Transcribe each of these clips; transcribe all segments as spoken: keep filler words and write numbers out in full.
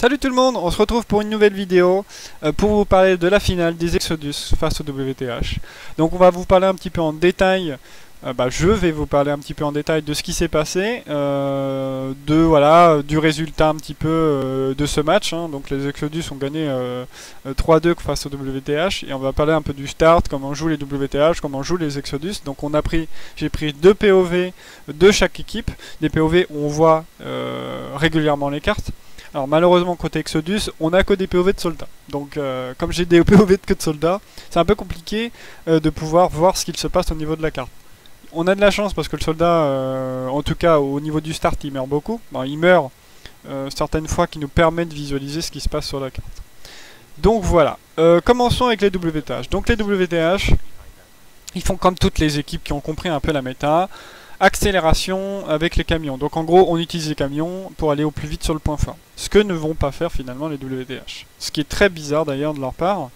Salut tout le monde, on se retrouve pour une nouvelle vidéo euh, pour vous parler de la finale des Exodus face au W T H. Donc on va vous parler un petit peu en détail, euh, bah, je vais vous parler un petit peu en détail de ce qui s'est passé, euh, de voilà du résultat un petit peu euh, de ce match. Hein. Donc les Exodus ont gagné euh, trois deux face au W T H et on va parler un peu du start, comment jouent les W T H, comment jouent les Exodus. Donc on a pris, j'ai pris deux P O V de chaque équipe, des P O V où on voit euh, régulièrement les cartes. Alors malheureusement côté Exodus, on a que des P O V de soldats. Donc euh, comme j'ai des P O V que de soldats, c'est un peu compliqué euh, de pouvoir voir ce qu'il se passe au niveau de la carte. On a de la chance parce que le soldat, euh, en tout cas au niveau du start, il meurt beaucoup. Bon, il meurt euh, certaines fois qui nous permet de visualiser ce qui se passe sur la carte. Donc voilà, euh, commençons avec les W T H. Donc les W T H, ils font comme toutes les équipes qui ont compris un peu la méta. Accélération avec les camions. Donc en gros, on utilise les camions pour aller au plus vite sur le point fort. Ce que ne vont pas faire finalement les W T H. Ce qui est très bizarre d'ailleurs de leur part.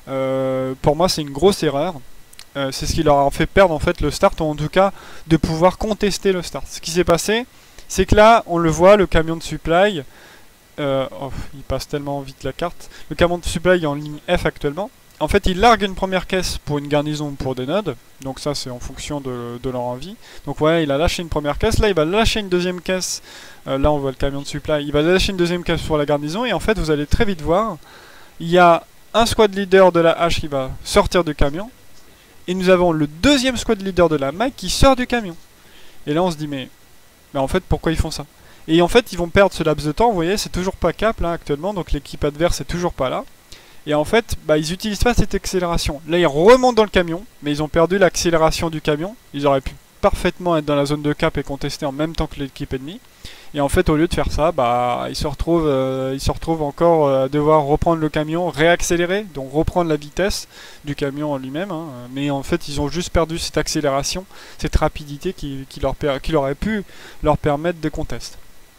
Euh, pour moi, c'est une grosse erreur. Euh, c'est ce qui leur a fait perdre en fait le start, ou en tout cas de pouvoir contester le start. Ce qui s'est passé, c'est que là, on le voit, le camion de supply. Euh, oh, il passe tellement vite la carte. Le camion de supply est en ligne F actuellement. En fait, il largue une première caisse pour une garnison ou pour des nodes. Donc ça, c'est en fonction de, de leur envie. Donc ouais, il a lâché une première caisse. Là, il va lâcher une deuxième caisse. Euh, là, on voit le camion de supply. Il va lâcher une deuxième caisse pour la garnison. Et en fait, vous allez très vite voir, il y a un squad leader de la H qui va sortir du camion. Et nous avons le deuxième squad leader de la Mag qui sort du camion. Et là, on se dit, mais, mais en fait, pourquoi ils font ça? Et en fait, ils vont perdre ce laps de temps. Vous voyez, c'est toujours pas cap là actuellement. Donc l'équipe adverse est toujours pas là. Et en fait, bah, ils n'utilisent pas cette accélération. Là, ils remontent dans le camion, mais ils ont perdu l'accélération du camion. Ils auraient pu parfaitement être dans la zone de cap et contester en même temps que l'équipe ennemie. Et en fait, au lieu de faire ça, bah, ils se retrouvent, euh, ils se retrouvent encore à devoir reprendre le camion, réaccélérer, donc reprendre la vitesse du camion en lui-même. Hein. Mais en fait, ils ont juste perdu cette accélération, cette rapidité qui, qui, leur, qui leur aurait pu leur permettre de contester.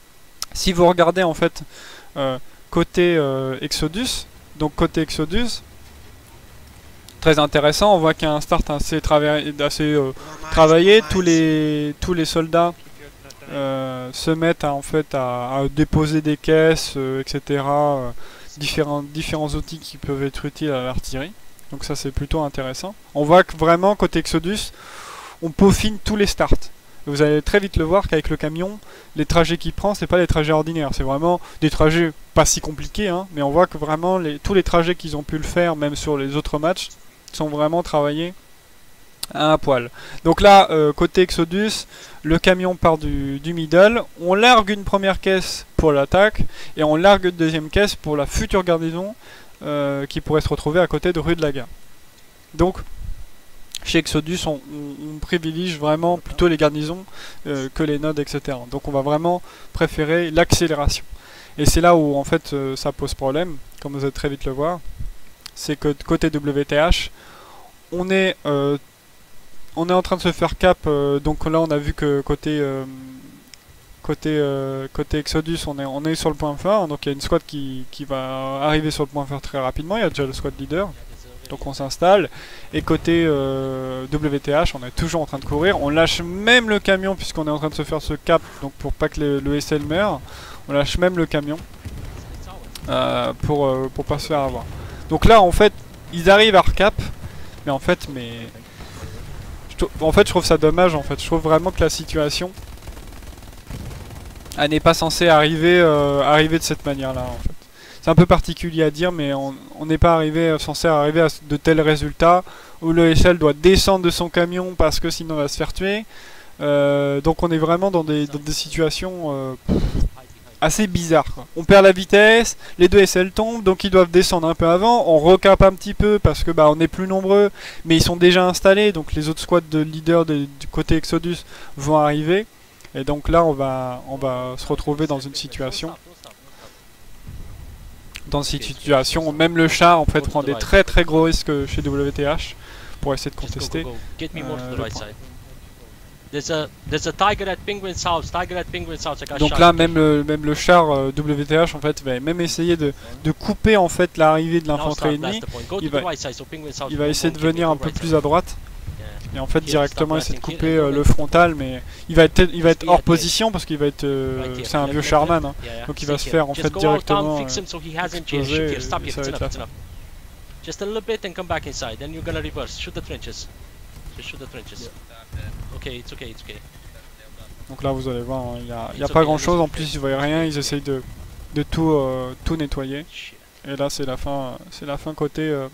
Si vous regardez en fait euh, côté euh, Exodus, donc côté Exodus, très intéressant, on voit qu'il y a un start assez, assez euh, travaillé, tous les, tous les soldats euh, se mettent à, en fait, à, à déposer des caisses, euh, et cetera. Euh, différents, différents outils qui peuvent être utiles à l'artillerie, donc ça c'est plutôt intéressant. On voit que vraiment côté Exodus, on peaufine tous les starts. Vous allez très vite le voir qu'avec le camion, les trajets qu'il prend, c'est pas des trajets ordinaires, c'est vraiment des trajets pas si compliqués, hein, mais on voit que vraiment les, tous les trajets qu'ils ont pu le faire, même sur les autres matchs, sont vraiment travaillés à un poil. Donc là, euh, côté Exodus, le camion part du, du middle, on largue une première caisse pour l'attaque, et on largue une deuxième caisse pour la future garnison euh, qui pourrait se retrouver à côté de rue de la Gare. Donc, chez Exodus, on, on, on privilégie vraiment plutôt les garnisons euh, que les nodes, et cetera. Donc on va vraiment préférer l'accélération. Et c'est là où en fait euh, ça pose problème, comme vous allez très vite le voir. C'est que côté W T H, on est, euh, on est en train de se faire cap. Euh, donc là on a vu que côté, euh, côté, euh, côté Exodus, on est, on est sur le point fort. Donc il y a une squad qui, qui va arriver sur le point fort très rapidement. Il y a déjà le squad leader. Donc on s'installe, et côté euh, W T H, on est toujours en train de courir, on lâche même le camion puisqu'on est en train de se faire ce cap, donc pour pas que le, le S L meure, on lâche même le camion euh, pour, euh, pour pas se faire avoir. Donc là en fait, ils arrivent à recap, mais en fait, mais je en fait je trouve ça dommage en fait, je trouve vraiment que la situation elle n'est pas censée arriver, euh, arriver de cette manière là en fait. C'est un peu particulier à dire, mais on n'est pas arrivé, censé arriver à de tels résultats où le S L doit descendre de son camion parce que sinon il va se faire tuer. Euh, donc on est vraiment dans des, dans des situations euh, assez bizarres, quoi. On perd la vitesse, les deux S L tombent, donc ils doivent descendre un peu avant. On recape un petit peu parce que bah on est plus nombreux, mais ils sont déjà installés, donc les autres squads de leaders de, du côté Exodus vont arriver. Et donc là on va, on va se retrouver dans une situation... dans cette situation, même le chat en fait prend des très très gros risques chez W T H pour essayer de contester. Donc là même le, même le char euh, W T H en fait va même essayer de, de couper en fait l'arrivée de l'infanterie ennemie. Il va, il va essayer de venir un peu plus à droite et en fait directement essayer de couper euh, le frontal, mais il va être, il va être hors position parce qu'il va être, euh, c'est un vieux Charman, hein. Donc il va se faire en fait directement euh, exploser, et ça va être la fin. Just a little bit and come back inside. Then you're gonna reverse. Shoot the trenches. Just shoot the trenches. Okay, it's okay, it's okay. Donc là vous allez voir, il hein, n'y a, y a pas grand chose. En plus ils voient rien, ils essayent de, de tout, euh, tout nettoyer. Et là c'est la fin, c'est la fin côté, euh,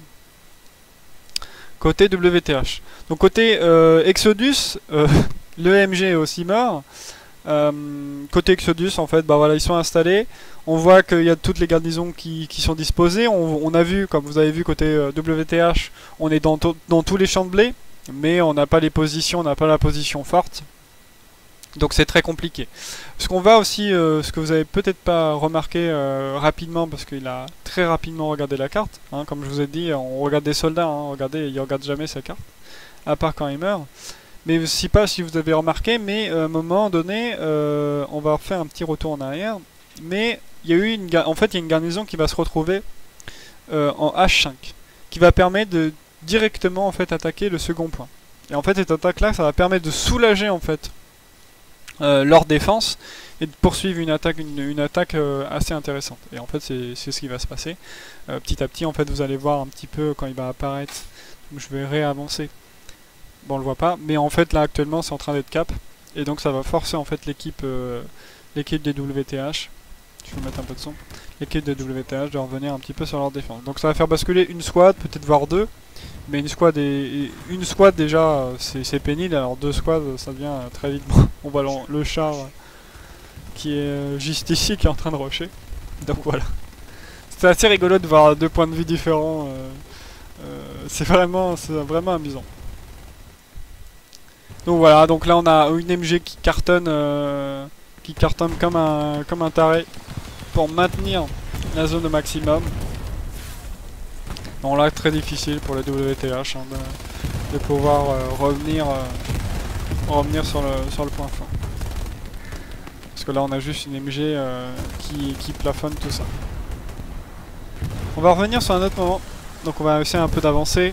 côté W T H. Donc côté euh, Exodus, euh, le M G est aussi mort. Euh, côté Exodus en fait, bah voilà, ils sont installés. On voit qu'il y a toutes les garnisons qui, qui sont disposées. On, on a vu, comme vous avez vu côté euh, W T H, on est dans, dans tous les champs de blé, mais on n'a pas les positions, on n'a pas la position forte. Donc c'est très compliqué. Ce qu'on va aussi, euh, ce que vous avez peut-être pas remarqué euh, rapidement, parce qu'il a très rapidement regardé la carte, hein, comme je vous ai dit, on regarde des soldats, hein, regardez, il regarde jamais sa carte, à part quand il meurt. Mais si pas si vous avez remarqué, mais euh, à un moment donné, euh, on va faire un petit retour en arrière. Mais il y a eu une, en fait, il y a une garnison qui va se retrouver euh, en H cinq, qui va permettre de directement en fait attaquer le second point. Et en fait, cette attaque-là, ça va permettre de soulager en fait euh, leur défense et de poursuivre une attaque, une, une attaque euh, assez intéressante. Et en fait, c'est ce qui va se passer. Euh, petit à petit, en fait, vous allez voir un petit peu quand il va apparaître. Donc, je vais réavancer. Bon, on le voit pas, mais en fait là actuellement c'est en train d'être cap, et donc ça va forcer en fait l'équipe euh, l'équipe des W T H, je vais mettre un peu de son, l'équipe des W T H de revenir un petit peu sur leur défense. Donc ça va faire basculer une squad, peut-être voire deux, mais une squad, et, une squad déjà c'est pénible, alors deux squads ça devient euh, très vite bon. On voit le, le char euh, qui est euh, juste ici qui est en train de rusher, donc voilà. C'est assez rigolo de voir deux points de vue différents, euh, euh, c'est vraiment, c'est vraiment amusant. Donc voilà, donc là on a une M G qui cartonne, euh, qui cartonne comme un, comme un taré pour maintenir la zone au maximum. Donc là très difficile pour les W T H hein, de, de pouvoir euh, revenir, euh, revenir sur le, sur le point fort. Parce que là on a juste une M G euh, qui, qui plafonne tout ça. On va revenir sur un autre moment, donc on va essayer un peu d'avancer.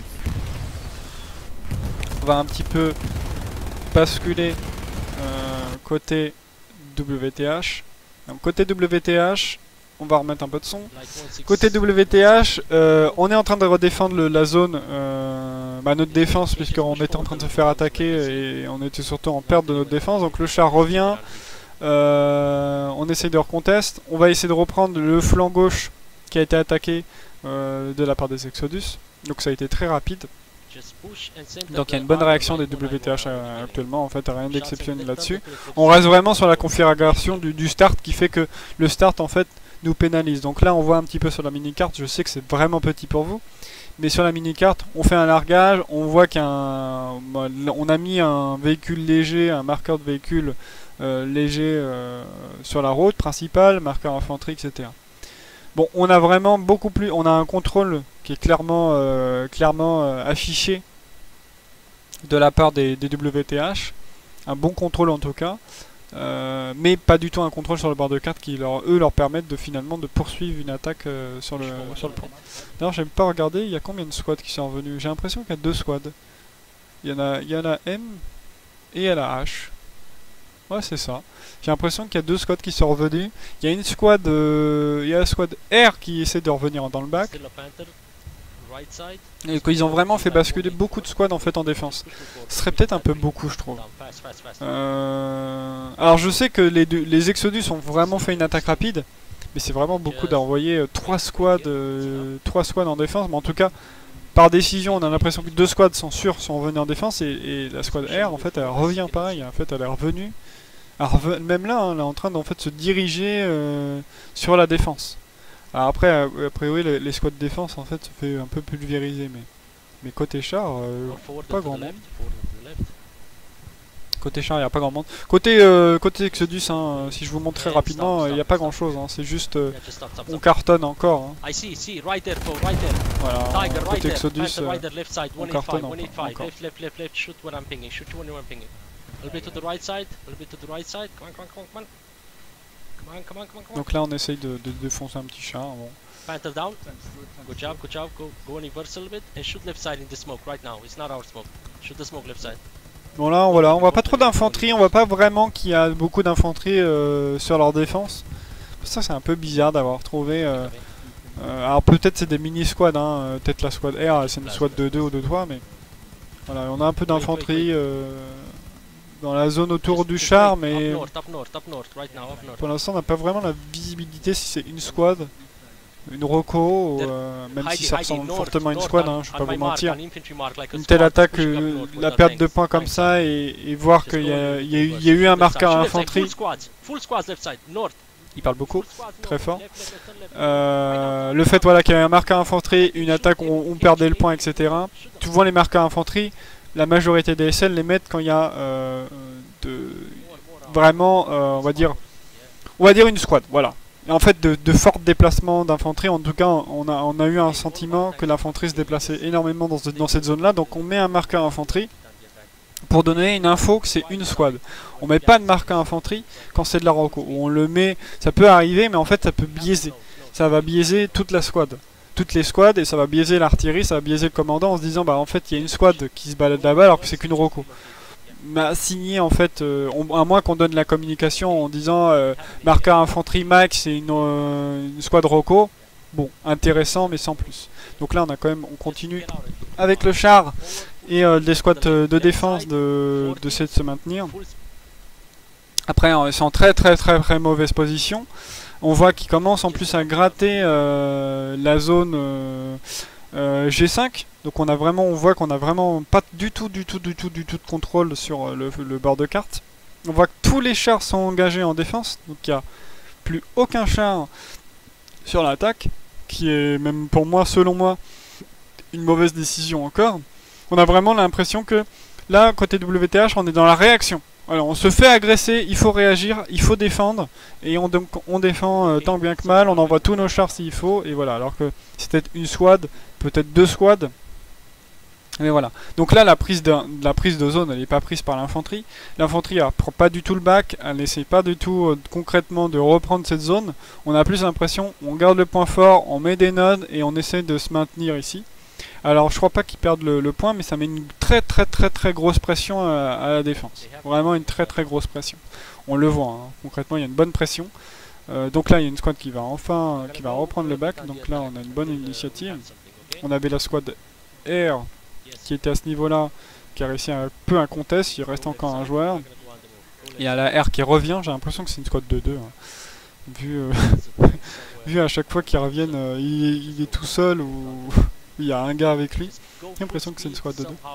On va un petit peu basculer euh, côté W T H. Donc côté W T H, on va remettre un peu de son. Côté W T H, euh, on est en train de redéfendre le, la zone, euh, bah, notre défense, puisqu'on était en train de se faire attaquer et on était surtout en perte de notre défense. Donc le char revient, euh, on essaye de recontest. On va essayer de reprendre le flanc gauche qui a été attaqué euh, de la part des Exodus. Donc ça a été très rapide. Donc il y a une bonne réaction des W T H euh, actuellement, en fait rien d'exceptionnel là-dessus. On reste vraiment sur la configuration du, du start qui fait que le start en fait nous pénalise. Donc là on voit un petit peu sur la mini-carte, je sais que c'est vraiment petit pour vous, mais sur la mini-carte on fait un largage, on voit qu'on a mis un véhicule léger, un marqueur de véhicule euh, léger euh, sur la route principale, marqueur infanterie, et cetera. Bon, on a vraiment beaucoup plus, on a un contrôle qui est clairement, euh, clairement euh, affiché de la part des, des W T H, un bon contrôle en tout cas, euh, mais pas du tout un contrôle sur le bord de carte qui leur, eux leur permettent de finalement de poursuivre une attaque euh, sur le sur le point. D'ailleurs, j'aime pas regarder, il y a combien de squads qui sont revenus? J'ai l'impression qu'il y a deux squads. Il y en a, il y a la M et il y a la H. Ouais, c'est ça. J'ai l'impression qu'il y a deux squads qui sont revenus. Il y a une squad, euh, il y a la squad R qui essaie de revenir dans le bac. Et qu'ils ont vraiment fait basculer beaucoup de squads en fait en défense. Ce serait peut-être un peu beaucoup, je trouve. Euh... Alors je sais que les, deux, les Exodus ont vraiment fait une attaque rapide, mais c'est vraiment beaucoup d'envoyer euh, trois squads, euh, trois squads en défense. Mais en tout cas, par décision, on a l'impression que deux squads sont sûrs sont revenus en défense et, et la squad R en fait elle revient pareil. En fait, elle est revenue. Alors, même là, hein, elle est en train de en fait, se diriger euh, sur la défense. Alors après, a priori, les, les squads de défense en fait se fait un peu pulvériser, mais, mais côté char, euh, pas grand monde. Côté char, il n'y a pas grand monde. Côté, euh, côté Exodus, hein, si je vous montre très rapidement, il n'y a pas grand chose. Hein, c'est juste, euh, on cartonne encore. Hein. Voilà, côté Exodus, euh, on cartonne encore. encore. A little bit to the right side, a little bit to the right side, come on, come on, come on, come on, come on, come on, come on. Donc là on essaye de, de défoncer un petit chat. Bon. Panther down, good job, good job, go, go and reverse a little bit and shoot left side in the smoke right now, it's not our smoke. Shoot the smoke left side. Bon là, voilà, on voit pas trop d'infanterie, on voit pas vraiment qu'il y a beaucoup d'infanterie euh, sur leur défense. Ça c'est un peu bizarre d'avoir trouvé... Euh, euh, alors peut-être c'est des mini-squads, hein, peut-être la squad R c'est une squad de deux ou de trois, mais... Voilà, on a un peu d'infanterie euh, dans la zone autour du char, mais... Pour l'instant on n'a pas vraiment la visibilité si c'est une squad, une roco, ou, euh, même si ça ressemble fortement à une squad, hein, je vais pas vous mentir. Une telle attaque, euh, la perte de points comme ça, et, et voir qu'il y, y, y a eu un marqueur à infanterie. Il parle beaucoup, très fort. Euh, le fait voilà, qu'il y a un marqueur à infanterie, une attaque, on, on perdait le point, et cetera. Souvent les marqueurs à infanterie, la majorité des S L les mettent quand il y a euh, de, vraiment, euh, on va dire, on va dire une squad, voilà. Et en fait, de, de forts déplacements d'infanterie, en tout cas, on a, on a eu un sentiment que l'infanterie se déplaçait énormément dans, ce, dans cette zone-là, donc on met un marqueur infanterie pour donner une info que c'est une squad. On met pas de marqueur infanterie quand c'est de la roco. On le met, ça peut arriver, mais en fait, ça peut biaiser. Ça va biaiser toute la squad, toutes les squads, et ça va biaiser l'artillerie, ça va biaiser le commandant en se disant, bah en fait, il y a une squad qui se balade là-bas alors que c'est qu'une roco. M'a signé en fait, euh, on, à moins qu'on donne la communication en disant euh, marqueur infanterie max c'est une, euh, une squad roco, bon intéressant mais sans plus. Donc là on a quand même, on continue avec le char et euh, les squads euh, de défense de d'essayer de se maintenir. Après ils sont en très très très très mauvaise position. On voit qu'ils commencent en plus à gratter euh, la zone euh, euh, G cinq. Donc on a vraiment, on voit qu'on a vraiment pas du tout, du tout, du tout, du tout de contrôle sur le, le bord de carte. On voit que tous les chars sont engagés en défense, donc il n'y a plus aucun char sur l'attaque, qui est même pour moi, selon moi, une mauvaise décision encore. On a vraiment l'impression que là, côté W T H, on est dans la réaction. Alors on se fait agresser, il faut réagir, il faut défendre, et on, donc, on défend euh, tant bien que mal, on envoie tous nos chars s'il faut, et voilà. Alors que c'était une squad, peut-être deux squads. Mais voilà. Donc là, la prise de, la prise de zone, elle n'est pas prise par l'infanterie. L'infanterie, elle prend pas du tout le bac, elle n'essaie pas du tout euh, concrètement de reprendre cette zone. On a plus l'impression, on garde le point fort, on met des nodes et on essaie de se maintenir ici. Alors je crois pas qu'ils perdent le, le point, mais ça met une très très très très grosse pression à, à la défense. Vraiment une très très grosse pression. On le voit, hein. Concrètement il y a une bonne pression. Euh, donc là il y a une squad qui va enfin, euh, qui va reprendre le bac. Donc là on a une bonne initiative. On avait la squad R qui était à ce niveau-là, qui a réussi un peu un contest, il reste encore un joueur. Il y a la R qui revient, j'ai l'impression que c'est une squad de deux. Hein. Vu, euh, vu à chaque fois qu'ils reviennent, euh, il, il est tout seul ou il y a un gars avec lui. J'ai l'impression que c'est une squad de deux.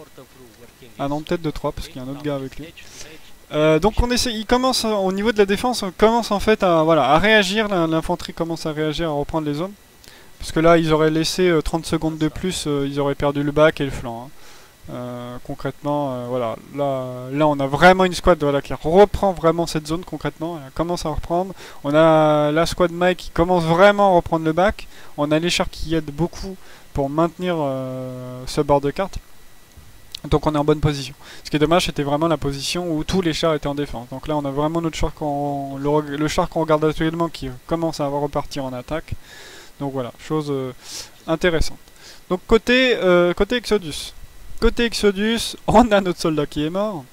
Ah non, peut-être de trois, parce qu'il y a un autre gars avec lui. Euh, donc on essaie, il commence, au niveau de la défense, on commence en fait à, voilà, à réagir, l'infanterie commence à réagir, à reprendre les zones. Parce que là, ils auraient laissé euh, trente secondes de plus, euh, ils auraient perdu le bac et le flanc. Hein. Euh, concrètement, euh, voilà, là, là on a vraiment une squad voilà, qui reprend vraiment cette zone concrètement, elle commence à reprendre. On a la squad Mike qui commence vraiment à reprendre le bac. On a les chars qui aident beaucoup pour maintenir euh, ce bord de carte. Donc on est en bonne position. Ce qui est dommage, c'était vraiment la position où tous les chars étaient en défense. Donc là on a vraiment notre char qu'on, le, le char qu'on regarde actuellement qui commence à repartir en attaque. Donc voilà, chose euh, intéressante. Donc côté, euh, côté Exodus. Côté Exodus, on a notre soldat qui est mort.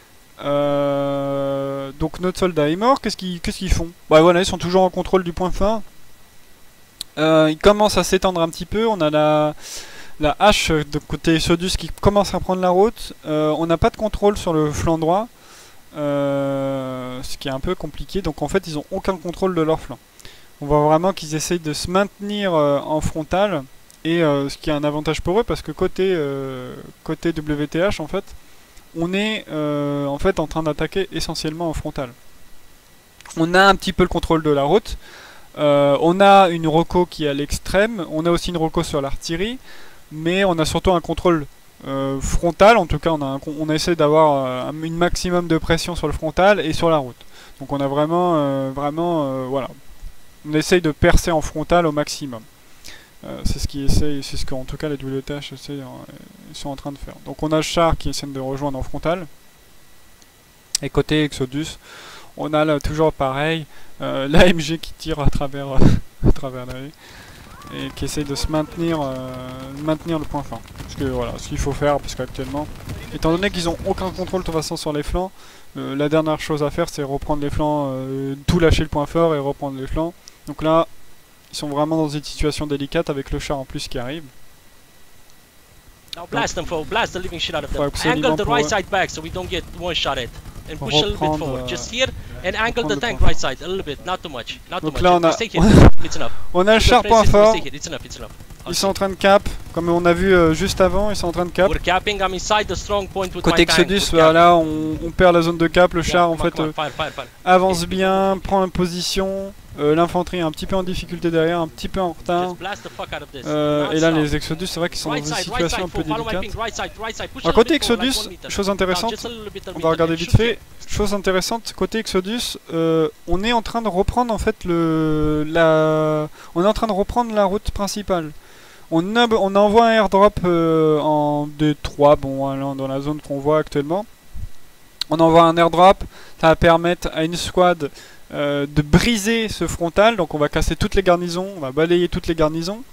Euh, donc notre soldat est mort, qu'est-ce qu'ils qu'est-ce qu'ils font? Bah voilà, ils sont toujours en contrôle du point fin. Euh, ils commencent à s'étendre un petit peu, on a la, la hache de côté Exodus qui commence à prendre la route. Euh, on n'a pas de contrôle sur le flanc droit, euh, ce qui est un peu compliqué, donc en fait ils n'ont aucun contrôle de leur flanc. On voit vraiment qu'ils essayent de se maintenir euh, en frontal, et euh, ce qui est un avantage pour eux parce que côté, euh, côté W T H en fait, on est euh, en fait en train d'attaquer essentiellement en frontal. On a un petit peu le contrôle de la route, euh, on a une roco qui est à l'extrême, on a aussi une roco sur l'artillerie, mais on a surtout un contrôle euh, frontal, en tout cas on a, un, on a essayé d'avoir euh, un maximum de pression sur le frontal et sur la route. Donc on a vraiment, euh, vraiment, euh, voilà. On essaye de percer en frontal au maximum. Euh, c'est ce qui essaye, c'est ce qu'en tout cas les W T H essayent, euh, sont en train de faire. Donc on a le char qui essaie de rejoindre en frontal. Et côté Exodus, on a là, toujours pareil, euh, l'A M G qui tire à travers, à travers la rue. et qui essaye de se maintenir, euh, maintenir le point fort. Parce que voilà, ce qu'il faut faire, parce qu'actuellement, étant donné qu'ils ont aucun contrôle de toute façon sur les flancs, euh, la dernière chose à faire c'est reprendre les flancs, euh, tout lâcher le point fort et reprendre les flancs. Donc là, ils sont vraiment dans une situation délicate avec le char en plus qui arrive. Now blast them, fool. Blast the living shit out of Faut them. absolument Angle the pour right eux. side back so we don't get one shot at. And Pour push a little bit reprendre, forward. euh, Just here and angle reprendre the le tank point right side a little bit, not too much. Not too Donc much. là, on a- Just take it. It's enough. On a le Shoot the char point fences, fort, just take it. It's enough. It's enough. ils sont en train de cap, comme on a vu euh, juste avant, ils sont en train de cap. We're capping. I'm inside the strong point with Côté my tank. Exodus, We're bah, capping. là on, on perd la zone de cap, le Yeah, char en come on, fait come on. euh, Fire, fire, fire. avance bien, prend une position, euh, l'infanterie est un petit peu en difficulté derrière, un petit peu en retard. Just blast the fuck out of this. Euh, et là Non-stop. les Exodus c'est vrai qu'ils sont dans Right une side, right situation un side, peu follow my délicate. ping, right side, right side. Push a Alors, little côté bit forward, Exodus, like one meter. chose Down, intéressante, just a little bit of on va meter regarder and vite shoot fait, chose intéressante, côté Exodus, euh, on est en train de reprendre en fait le, la, on est en train de reprendre la route principale. On, a, on envoie un airdrop euh, en deux trois, bon allant dans la zone qu'on voit actuellement. On envoie un airdrop, ça va permettre à une squad euh, de briser ce frontal, donc on va casser toutes les garnisons, on va balayer toutes les garnisons.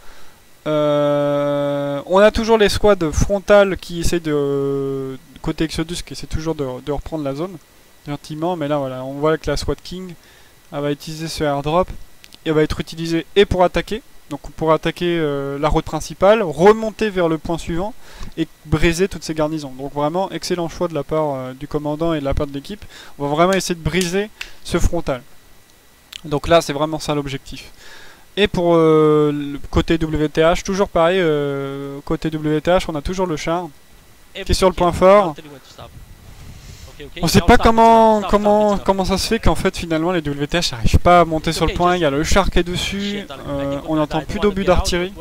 Euh, on a toujours les squads frontales qui essaient de, côté Exodus, qui essaient toujours de, de reprendre la zone, gentiment, mais là voilà, on voit que la squad King, elle va utiliser ce airdrop, et elle va être utilisée et pour attaquer, donc pour attaquer euh, la route principale, remonter vers le point suivant et briser toutes ces garnisons. Donc vraiment excellent choix de la part euh, du commandant et de la part de l'équipe. On va vraiment essayer de briser ce frontal. Donc là c'est vraiment ça l'objectif. Et pour euh, le côté W T H, toujours pareil, euh, côté W T H on a toujours le char qui est sur le point fort. On sait pas comment comment comment ça se fait qu'en fait finalement les W T H n'arrivent pas à monter sur le point, il y a le char qui est dessus, euh, on n'entend plus d'obus d'artillerie.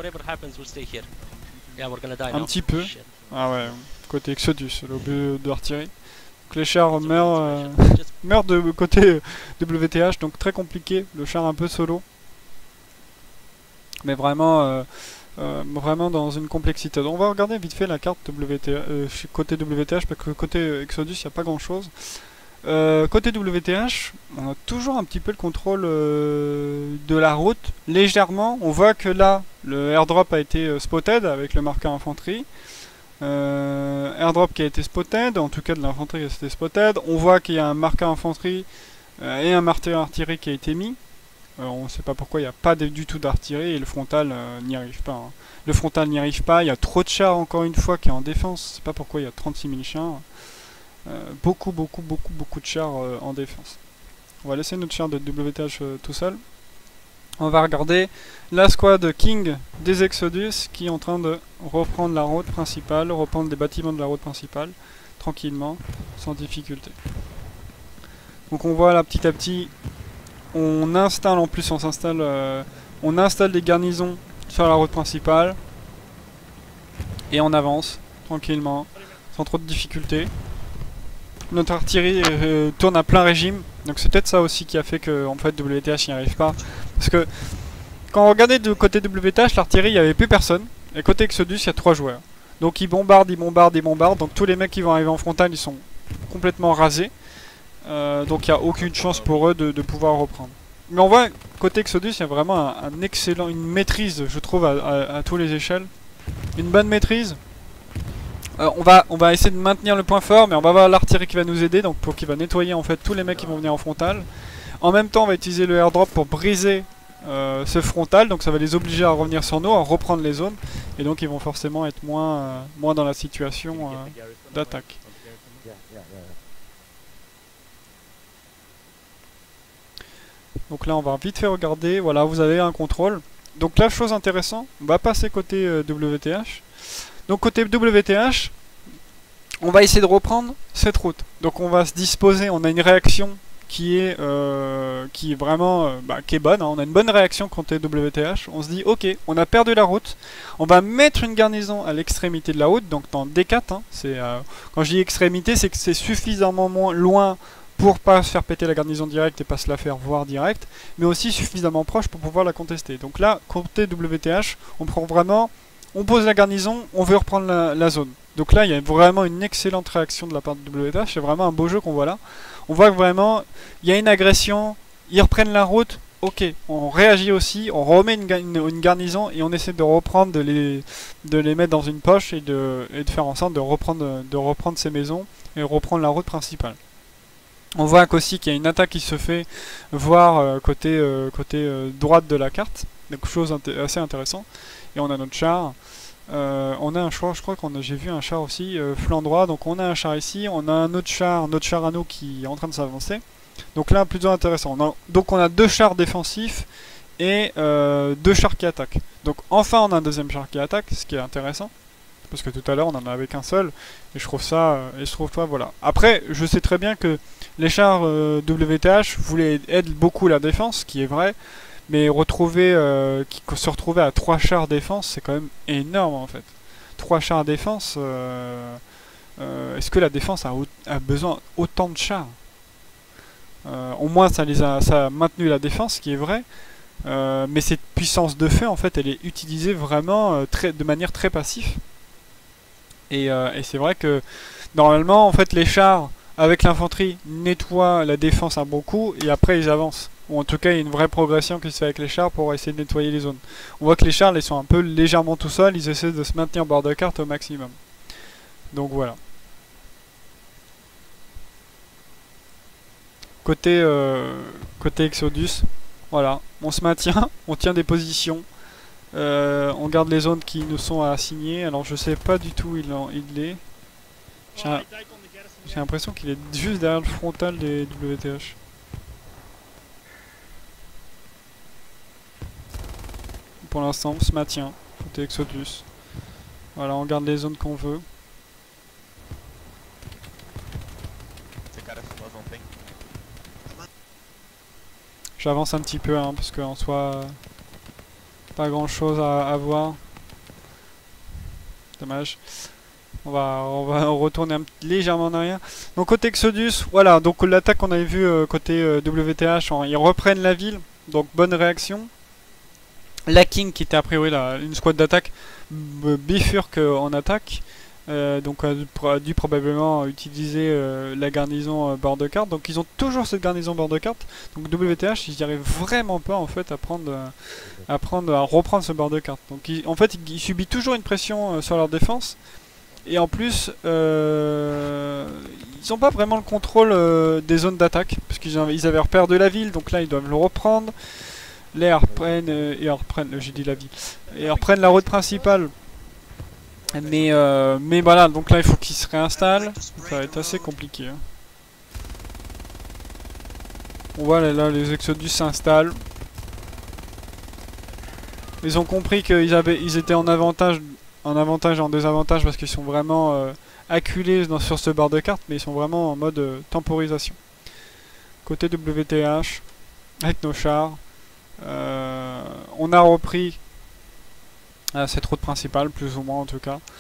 Un petit peu. Ah ouais, côté Exodus, l'obus d'artillerie. Donc les chars meurent, euh, meurent de côté W T H, donc très compliqué, le char un peu solo. Mais vraiment, euh, euh, vraiment dans une complexité. Donc on va regarder vite fait la carte W T H, euh, côté W T H, parce que côté Exodus, il n'y a pas grand chose. Euh, côté W T H, on a toujours un petit peu le contrôle euh, de la route, légèrement. On voit que là, le airdrop a été euh, spotted avec le marqueur infanterie. Euh, airdrop qui a été spotted, en tout cas de l'infanterie a été spotted. On voit qu'il y a un marqueur infanterie euh, et un marqueur artillerie qui a été mis. Euh, on ne sait pas pourquoi il n'y a pas de, du tout d'artillerie et le frontal euh, n'y arrive pas. Hein. Le frontal n'y arrive pas, il y a trop de chars encore une fois qui est en défense. Je ne sais pas pourquoi il y a trente-six mille chars. Euh, beaucoup, beaucoup, beaucoup, beaucoup de chars euh, en défense. On va laisser notre char de W T H euh, tout seul. On va regarder la squad King des Exodus qui est en train de reprendre la route principale, reprendre les bâtiments de la route principale, tranquillement, sans difficulté. Donc on voit là petit à petit, on installe en plus, on s'installe, euh, on installe des garnisons sur la route principale et on avance tranquillement, sans trop de difficultés. Notre artillerie euh, tourne à plein régime, donc c'est peut-être ça aussi qui a fait que en fait W T H n'y arrive pas. Parce que quand on regardait de côté W T H, l'artillerie il n'y avait plus personne, et côté Exodus il y a trois joueurs. Donc ils bombardent, ils bombardent, ils bombardent, donc tous les mecs qui vont arriver en frontal ils sont complètement rasés. Euh, donc il n'y a aucune chance pour eux de, de pouvoir reprendre. Mais on voit côté Exodus il y a vraiment un, un excellent, une maîtrise je trouve à, à, à tous les échelles. Une bonne maîtrise. Euh, on, va, on va essayer de maintenir le point fort, mais on va avoir l'artillerie qui va nous aider, donc pour qui va nettoyer en fait tous les mecs qui vont venir en frontal. En même temps, on va utiliser le airdrop pour briser euh, ce frontal, donc ça va les obliger à revenir sur nous, à reprendre les zones, et donc ils vont forcément être moins, euh, moins dans la situation euh, d'attaque. Donc là, on va vite fait regarder. Voilà, vous avez un contrôle. Donc la chose intéressante, on va passer côté euh, W T H. Donc côté W T H, on va essayer de reprendre cette route. Donc on va se disposer, on a une réaction qui est, euh, qui est vraiment euh, bah, qui est bonne. Hein. On a une bonne réaction côté W T H. On se dit, ok, on a perdu la route. On va mettre une garnison à l'extrémité de la route, donc dans D quatre. Hein. C'est, euh, quand je dis extrémité, c'est que c'est suffisamment moins loin pour pas se faire péter la garnison directe et pas se la faire voir direct, mais aussi suffisamment proche pour pouvoir la contester. Donc là, côté W T H, on prend vraiment, on pose la garnison, on veut reprendre la, la zone. Donc là, il y a vraiment une excellente réaction de la part de W T H, c'est vraiment un beau jeu qu'on voit là. On voit que vraiment, il y a une agression, ils reprennent la route, ok, on réagit aussi, on remet une, une, une garnison et on essaie de reprendre, de les, de les mettre dans une poche et de, et de faire en sorte de reprendre, de reprendre ces maisons et reprendre la route principale. On voit qu'aussi qu'il y a une attaque qui se fait voir euh, côté, euh, côté euh, droite de la carte, donc chose inté assez intéressant. Et on a notre char. Euh, on a un char, je crois qu'on a, j'ai vu un char aussi, euh, flanc droit. Donc on a un char ici, on a un autre char, notre char à nous qui est en train de s'avancer. Donc là, plutôt intéressant. On a, donc on a deux chars défensifs et euh, deux chars qui attaquent. Donc enfin on a un deuxième char qui attaque, ce qui est intéressant. Parce que tout à l'heure on en avait qu'un seul. Et je trouve ça, euh, et je trouve pas, voilà. Après, je sais très bien que les chars euh, W T H voulaient aider beaucoup la défense, ce qui est vrai. Mais retrouver, euh, qui, se retrouver à trois chars défense, c'est quand même énorme en fait. trois chars défense, euh, euh, est-ce que la défense a, a besoin autant de chars? euh, Au moins ça, les a, ça a maintenu la défense, ce qui est vrai. Euh, mais cette puissance de feu, en fait, elle est utilisée vraiment euh, très, de manière très passive. Et, euh, et c'est vrai que normalement, en fait, les chars avec l'infanterie nettoient la défense un bon coup et après ils avancent. Ou en tout cas, il y a une vraie progression qui se fait avec les chars pour essayer de nettoyer les zones. On voit que les chars, ils sont un peu légèrement tout seuls, ils essaient de se maintenir bord de carte au maximum. Donc voilà. Côté, euh, côté Exodus, voilà, on se maintient, on tient des positions, euh, on garde les zones qui nous sont assignées. Alors je sais pas du tout où il, en, il est. J'ai l'impression qu'il est juste derrière le frontal des W T H. Pour l'instant, on se maintient côté Exodus. Voilà, on garde les zones qu'on veut. J'avance un petit peu, hein, parce qu'en soi, pas grand chose à, à voir. Dommage. On va, on va retourner un, légèrement en arrière. Donc côté Exodus, voilà, donc l'attaque qu'on avait vue euh, côté euh, W T H, en, ils reprennent la ville, donc bonne réaction. La King qui était a priori la, une squad d'attaque bifurque en attaque, euh, donc a, a dû probablement utiliser euh, la garnison euh, bord de carte. Donc ils ont toujours cette garnison bord de carte. Donc W T H, ils n'y arrivent vraiment pas en fait à prendre, euh, à prendre, à reprendre ce bord de carte. Donc ils, en fait ils, ils subissent toujours une pression euh, sur leur défense. Et en plus, euh, ils n'ont pas vraiment le contrôle euh, des zones d'attaque, parce qu'ils ils avaient repère de la ville, donc là ils doivent le reprendre. Là ils reprennent, euh, et reprennent, euh, j'ai dit la ville, et reprennent la route principale. Mais, euh, mais voilà, donc là il faut qu'ils se réinstallent, ça va être assez compliqué. Hein. On voit là, là les Exodus s'installent. Ils ont compris qu'ils avaient, ils étaient en avantage. En avantage et en désavantage parce qu'ils sont vraiment euh, acculés dans, sur ce bord de carte, mais ils sont vraiment en mode euh, temporisation. Côté W T H, avec nos chars, euh, on a repris euh, cette route principale, plus ou moins en tout cas.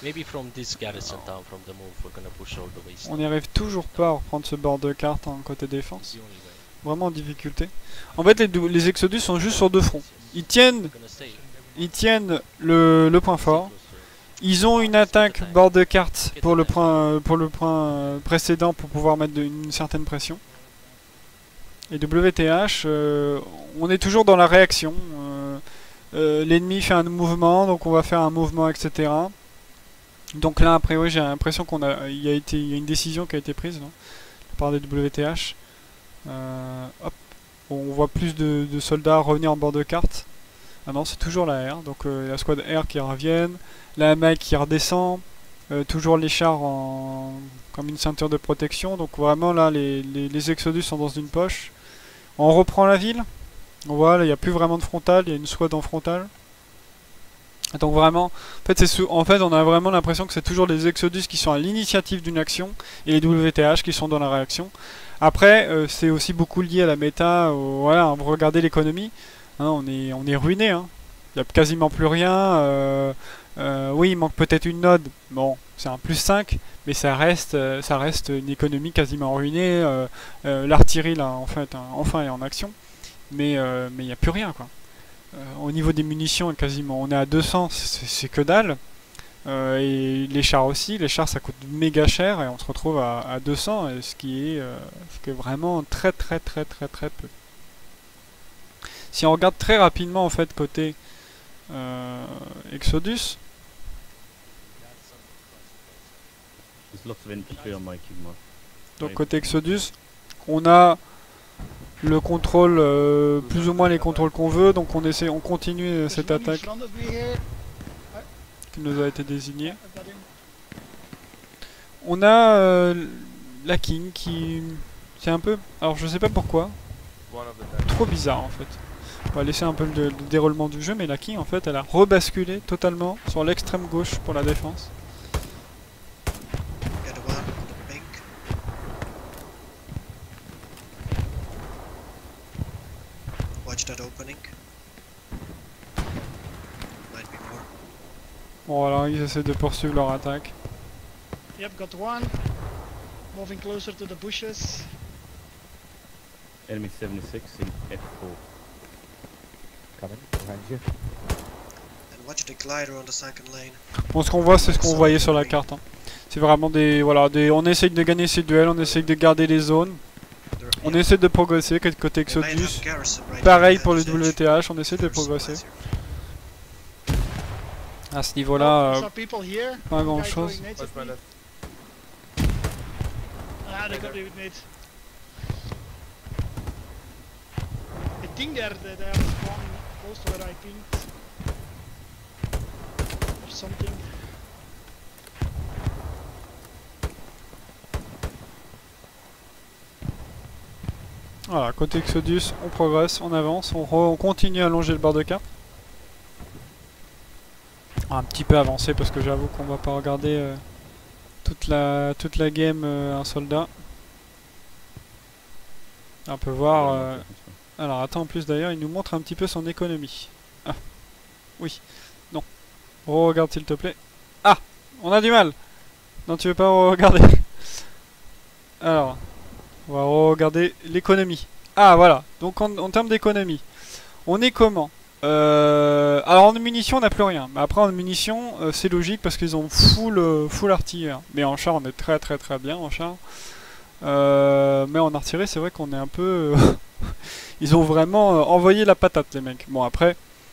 On n'y arrive toujours pas à reprendre ce bord de carte en côté défense. Vraiment en difficulté. En fait, les, les Exodus sont juste sur deux fronts. Ils tiennent, ils tiennent le, le point fort. Ils ont une attaque bord de carte pour le point, pour le point précédent pour pouvoir mettre de, une certaine pression. Et W T H, euh, on est toujours dans la réaction. Euh, euh, L'ennemi fait un mouvement, donc on va faire un mouvement, et cetera. Donc là, après, oui, j'ai l'impression qu'on a, il y a été, il y a une décision qui a été prise non, par des W T H. Euh, hop, on voit plus de, de soldats revenir en bord de carte. Ah non, c'est toujours la R, donc euh, la squad R qui reviennent, la M A qui redescend, euh, toujours les chars en, comme une ceinture de protection, donc vraiment là les, les, les Exodus sont dans une poche. On reprend la ville, on voit là il n'y a plus vraiment de frontal, il y a une squad en frontal. Donc vraiment, en fait, c'est en fait on a vraiment l'impression que c'est toujours les Exodus qui sont à l'initiative d'une action et les W T H qui sont dans la réaction. Après, euh, c'est aussi beaucoup lié à la méta, au, voilà, regardez l'économie. Hein, on est, on est ruiné, hein. Il n'y a quasiment plus rien. Euh, euh, oui, il manque peut-être une node. Bon, c'est un plus cinq, mais ça reste, euh, ça reste une économie quasiment ruinée. Euh, euh, L'artillerie, là, en fait, hein, enfin, est en action. Mais euh, mais il n'y a plus rien, quoi. Euh, au niveau des munitions, quasiment, on est à deux cents, c'est que dalle. Euh, et les chars aussi. Les chars, ça coûte méga cher et on se retrouve à, à deux cents, ce qui est, euh, ce qui est vraiment très, très, très, très, très peu. Si on regarde très rapidement en fait côté euh, Exodus, There's lots of infantry on my King Mark. donc côté Exodus, on a le contrôle, euh, plus ou moins les contrôles qu'on veut, donc on essaie, on continue euh, cette attaque qui nous a été désignée. On a euh, la King qui, c'est un peu, alors je sais pas pourquoi, trop bizarre en fait. On va laisser un peu le, le déroulement du jeu, mais la King en fait elle a rebasculé totalement sur l'extrême gauche pour la défense. Bon alors ils essaient de poursuivre leur attaque. Yep, got one. Moving closer to the bushes. Enemy seventy-six in F four. Coming behind you. And watch the glider on the sunken lane. Bon, ce qu'on voit, c'est ce qu'on voyait sur la carte. Hein. C'est vraiment des, voilà, des, on essaye de gagner ces duels, on essaye de garder les zones, on essaie de progresser côté Exodus. Pareil pour le W T H, on essaie de progresser. À ce niveau-là, euh, pas grand chose. Ah, they got it, mate. I think they're they they are spawning close to where I pinged. Or something. Voilà, côté Exodus, on progresse, on avance, on, re, on continue à longer le bord de carte. Un petit peu avancé parce que j'avoue qu'on va pas regarder euh, toute la toute la game euh, un soldat. On peut voir. Euh... Alors attends, en plus d'ailleurs, il nous montre un petit peu son économie. Ah, oui, non. Regarde s'il te plaît. Ah, on a du mal. Non, tu veux pas regarder. Alors, on va regarder l'économie. Ah voilà. Donc en, en termes d'économie, on est comment? Euh, alors en munitions on n'a plus rien, mais après en munitions euh, c'est logique parce qu'ils ont full, euh, full artillère. Mais en char on est très très très bien en char. Euh, mais en artillerie c'est vrai qu'on est un peu... ils ont vraiment euh, envoyé la patate les mecs. Bon après,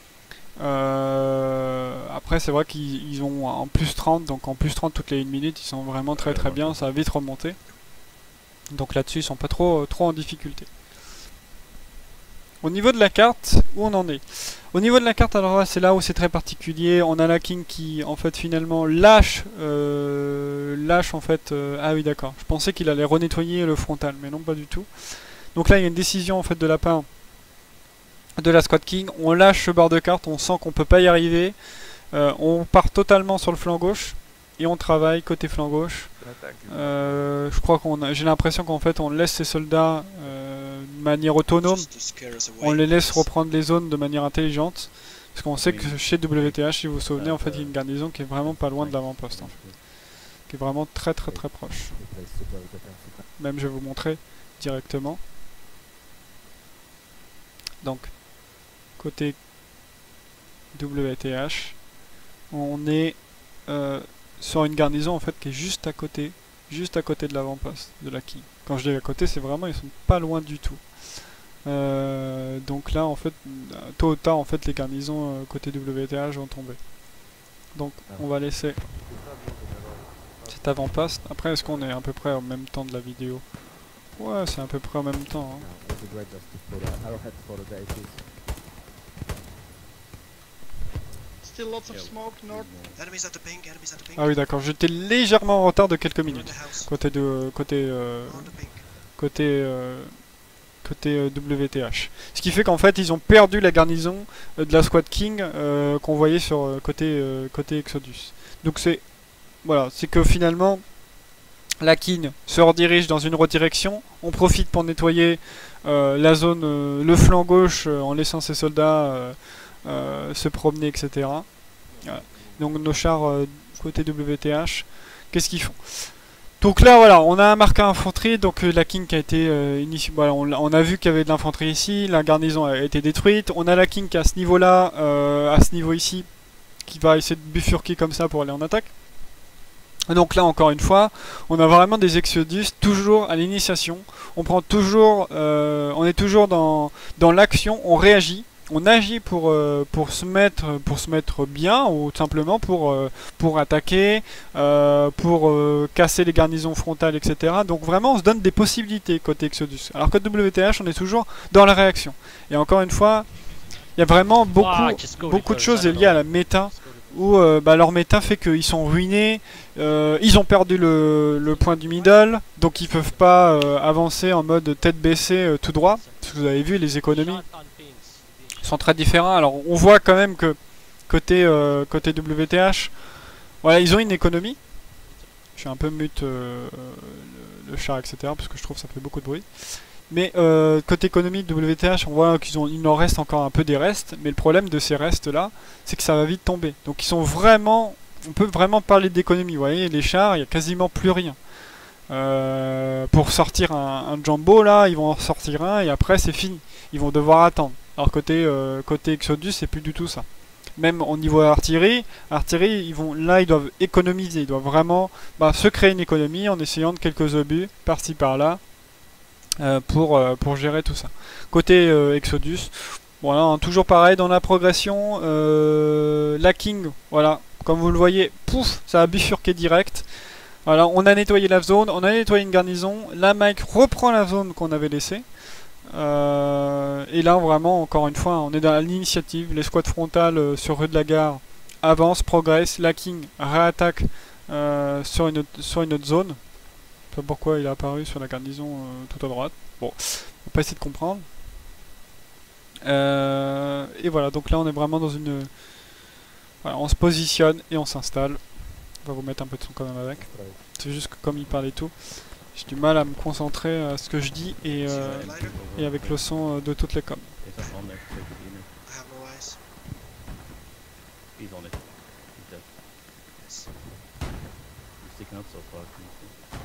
euh, après c'est vrai qu'ils ont en plus trente, donc en plus trente toutes les une minute ils sont vraiment très très bien, ça va vite remonter. Donc là-dessus ils sont pas trop, trop en difficulté. Au niveau de la carte, où on en est? Au niveau de la carte, alors là, c'est là où c'est très particulier. On a la King qui, en fait, finalement, lâche, euh, lâche, en fait... Euh, ah oui, d'accord. Je pensais qu'il allait renettoyer le frontal, mais non, pas du tout. Donc là, il y a une décision, en fait, de la part de la Squad King. On lâche ce bord de carte, on sent qu'on peut pas y arriver. Euh, on part totalement sur le flanc gauche. Et on travaille côté flanc gauche. Euh, je crois qu'on a... J'ai l'impression qu'en fait, on laisse ces soldats... Euh, de manière autonome, on les laisse reprendre les zones de manière intelligente, parce qu'on sait que chez W T H, si vous vous souvenez, en fait, il y a une garnison qui est vraiment pas loin de l'avant-poste, en fait, qui est vraiment très très très proche. Même je vais vous montrer directement. Donc, côté W T H, on est euh, sur une garnison en fait qui est juste à côté, juste à côté de l'avant-poste de la King. Quand je dis à côté, c'est vraiment, ils sont pas loin du tout. Euh, donc là, en fait, tôt ou tard, en fait, les garnisons euh, côté W T H vont tomber. Donc, on va laisser cet avant-poste. Après, est-ce qu'on est à peu près en même temps de la vidéo? Ouais, c'est à peu près en même temps. Hein. Still lots of smoke north. Ah oui, d'accord. J'étais légèrement en retard de quelques minutes. Côté de côté euh, côté euh, côté euh, W T H. Ce qui fait qu'en fait, ils ont perdu la garnison euh, de la Squad King euh, qu'on voyait sur euh, côté euh, côté Exodus. Donc c'est voilà, c'est que finalement la King se redirige dans une redirection. On profite pour nettoyer euh, la zone, euh, le flanc gauche, euh, en laissant ses soldats euh, Euh, se promener, et cetera. Voilà. Donc nos chars euh, côté W T H, qu'est-ce qu'ils font? Donc là voilà, on a un marqueur infanterie, donc euh, la King qui a été euh, initiée, voilà, on, on a vu qu'il y avait de l'infanterie ici, la garnison a été détruite, on a la King qui est à ce niveau-là, euh, à ce niveau ici, qui va essayer de bifurquer comme ça pour aller en attaque. Donc là encore une fois, on a vraiment des Exodus toujours à l'initiation, on prend toujours, euh, on est toujours dans, dans l'action, on réagit. on agit pour, euh, pour, se mettre, pour se mettre bien, ou tout simplement pour, euh, pour attaquer, euh, pour euh, casser les garnisons frontales, et cetera. Donc vraiment, on se donne des possibilités côté Exodus. Alors que W T H, on est toujours dans la réaction. Et encore une fois, il y a vraiment beaucoup, Ah, just go beaucoup de reverse, choses I don't liées à know. la méta, Just go reverse. où euh, bah, leur méta fait qu'ils sont ruinés, euh, ils ont perdu le, le point du middle, donc ils peuvent pas euh, avancer en mode tête baissée euh, tout droit. Parce que vous avez vu, les économies Shot on pins. sont très différents. Alors on voit quand même que côté, euh, côté W T H, voilà, ils ont une économie. Je suis un peu mute euh, le, le chat, et cetera. Parce que je trouve que ça fait beaucoup de bruit. Mais euh, côté économie de W T H, on voit qu'il en reste encore un peu des restes. Mais le problème de ces restes-là, c'est que ça va vite tomber. Donc ils sont vraiment... On peut vraiment parler d'économie. Vous voyez, les chars, il n'y a quasiment plus rien. Euh, pour sortir un, un Jumbo, là, ils vont en sortir un et après c'est fini. Ils vont devoir attendre. Alors côté, euh, côté Exodus, c'est plus du tout ça. Même au niveau artillerie, artillerie, ils vont, là, ils doivent économiser. Ils doivent vraiment bah, se créer une économie en essayant de quelques obus par-ci par-là euh, pour, euh, pour gérer tout ça. Côté euh, Exodus, voilà, hein, toujours pareil dans la progression. Euh, la King, voilà, comme vous le voyez, pouf, ça a bifurqué direct. Voilà, on a nettoyé la zone, on a nettoyé une garnison. La Mike reprend la zone qu'on avait laissée. Euh, et là, vraiment, encore une fois, on est dans l'initiative. Les squads frontales euh, sur rue de la Gare avancent, progressent. La King réattaque euh, sur, une autre, sur une autre zone. Je sais pas pourquoi il est apparu sur la garnison euh, tout à droite. Bon, on va pas essayer de comprendre. Euh, et voilà, donc là, on est vraiment dans une... Voilà, on se positionne et on s'installe. On va vous mettre un peu de son quand même avec. C'est juste que comme il parle et tout, j'ai du mal à me concentrer à ce que je dis et, euh, et avec le son euh, de toutes les coms. Is that on there? So good, you know. I have no eyes. He's on it. He's dead. Yes. He's sticking out so far. Can you see?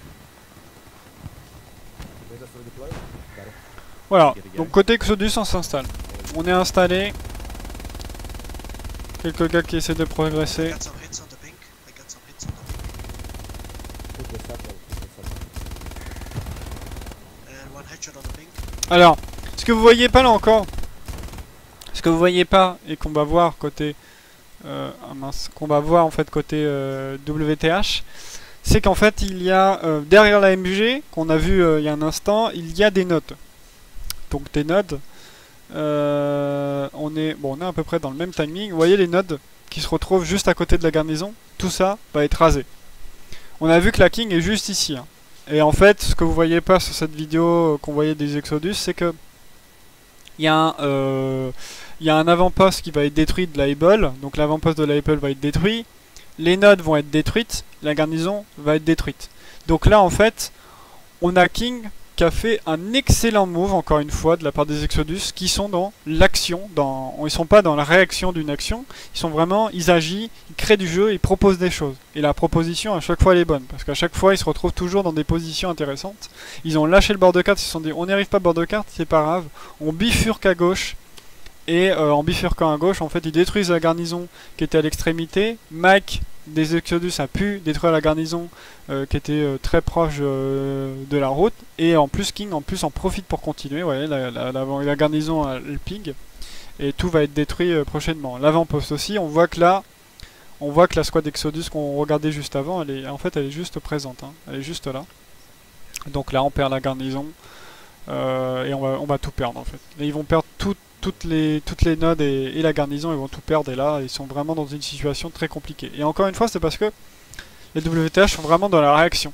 Laser fully deployed. Got it. Voilà, donc côté Exodus on s'installe. On est installé. Quelques gars qui essaient de I progresser. got some hits on the pink. I got some hits on the pink. Put this up, or put this up. And one headshot on the pink. Alors, ce que vous voyez pas là encore, ce que vous voyez pas et qu'on va voir côté, euh, ah mince, qu'on va voir en fait côté euh, W T H, c'est qu'en fait il y a euh, derrière la M G qu'on a vu euh, il y a un instant, il y a des nodes. Donc des nodes, euh, on est bon, on est à peu près dans le même timing. Vous voyez les nodes qui se retrouvent juste à côté de la garnison, tout ça va être rasé. On a vu que la King est juste ici. Hein. Et en fait, ce que vous voyez pas sur cette vidéo euh, qu'on voyait des Exodus, c'est que il y a un, euh, il y a un avant-poste qui va être détruit de la Able. Donc l'avant-poste de la Able va être détruit. Les nodes vont être détruites. La garnison va être détruite. Donc là, en fait, on a King qui a fait un excellent move, encore une fois, de la part des Exodus, qui sont dans l'action. Dans... Ils sont pas dans la réaction d'une action. Ils sont vraiment, ils agissent, ils créent du jeu, ils proposent des choses. Et la proposition, à chaque fois, elle est bonne. Parce qu'à chaque fois, ils se retrouvent toujours dans des positions intéressantes. Ils ont lâché le bord de carte, ils se sont dit, on n'y arrive pas bord de carte, c'est pas grave. On bifurque à gauche. Et euh, en bifurquant à gauche, en fait, ils détruisent la garnison qui était à l'extrémité. Mike des Exodus a pu détruire la garnison euh, qui était euh, très proche euh, de la route. Et en plus, King en plus en profite pour continuer. Vous voyez, la, la, la, la garnison a le ping. Et tout va être détruit euh, prochainement. L'avant-poste aussi, on voit que là, on voit que la squad Exodus qu'on regardait juste avant, elle est, en fait, elle est juste présente. Hein. Elle est juste là. Donc là, on perd la garnison. Euh, et on va, on va tout perdre en fait. Et ils vont perdre tout, toutes, les, toutes les nodes et, et la garnison, ils vont tout perdre. Et là, ils sont vraiment dans une situation très compliquée. Et encore une fois, c'est parce que les W T H sont vraiment dans la réaction.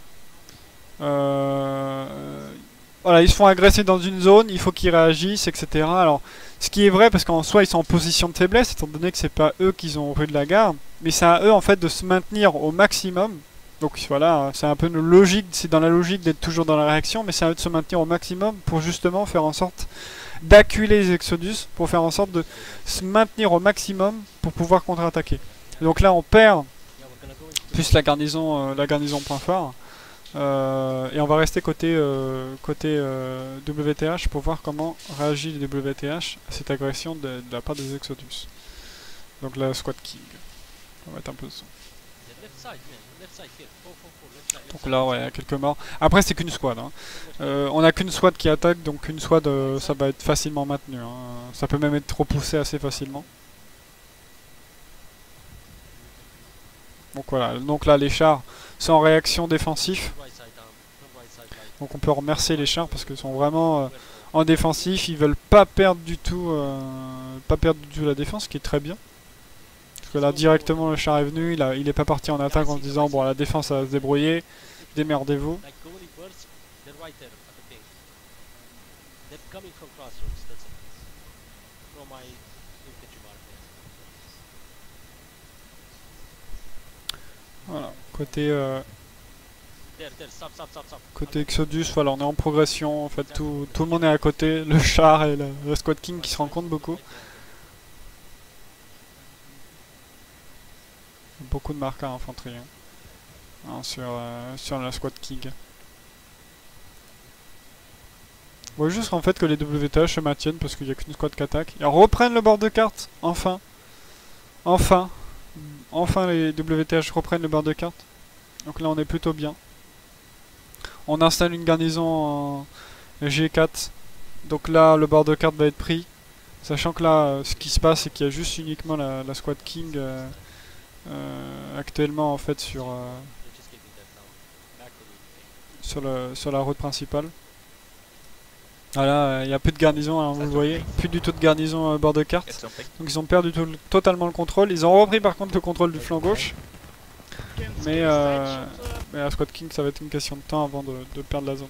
Euh, voilà, ils se font agresser dans une zone, il faut qu'ils réagissent, et cetera. Alors, ce qui est vrai, parce qu'en soi, ils sont en position de faiblesse, étant donné que c'est pas eux qui ont rue de la Gare, mais c'est à eux en fait de se maintenir au maximum. Donc voilà, c'est un peu une logique, c'est dans la logique d'être toujours dans la réaction, mais c'est à eux de se maintenir au maximum pour justement faire en sorte d'acculer les Exodus, pour faire en sorte de se maintenir au maximum pour pouvoir contre-attaquer. Donc là, on perd plus la garnison, euh, la garnison point phare, euh, et on va rester côté, euh, côté euh, W T H pour voir comment réagit les W T H à cette agression de, de la part des Exodus. Donc la squad King. On va mettre un peu de son. Left side, man. Left side here. four four four. Left side. Left Donc side. là, ouais, il y a quelques morts. Après, c'est qu'une squad. Hein. Euh, on a qu'une squad qui attaque, donc une squad, euh, ça va être facilement maintenu. Hein. Ça peut même être repoussé assez facilement. Donc voilà, donc là, les chars sont en réaction défensif. Right side down. From right side right. Donc on peut remercier les chars parce qu'ils sont vraiment euh, en défensif. Ils veulent pas perdre du tout, euh, pas perdre du tout la défense, ce qui est très bien. Parce que là, directement, le char est venu. Il, a, il est pas parti en attaque en se disant bon, la défense ça va se débrouiller. Démerdez-vous. Like go in burst. They're right there at the ping. They're coming from crossroads. That's it. From my infantry mark. Voilà. Côté euh, There, there. Stop, stop, stop, stop. côté Exodus, voilà, on est en progression. En fait, tout, tout le monde est à côté. Le char et le, le Squad King qui se rencontrent beaucoup. Beaucoup de marques à infanterie hein. Hein, sur, euh, sur la Squad King. On voit juste en fait que les W T H se maintiennent parce qu'il n'y a qu'une squad qui attaque. Ils reprennent le bord de carte, enfin. Enfin. Enfin les W T H reprennent le bord de carte. Donc là on est plutôt bien. On installe une garnison en G quatre. Donc là le bord de carte va être pris. Sachant que là euh, ce qui se passe c'est qu'il y a juste uniquement la, la Squad King euh, euh, actuellement en fait sur, euh, They're just keeping that down. Back to the ping. sur, le, sur la route principale. Voilà, il n'y a plus de garnison, hein, vous le voyez. Plus du tout de garnison euh, bord de carte. Get something. Donc ils ont perdu tout- totalement le contrôle. Ils ont repris par contre le contrôle du flanc gauche. Can Mais, skip euh, that shot, uh, Mais la Squad King ça va être une question de temps avant de, de perdre la zone.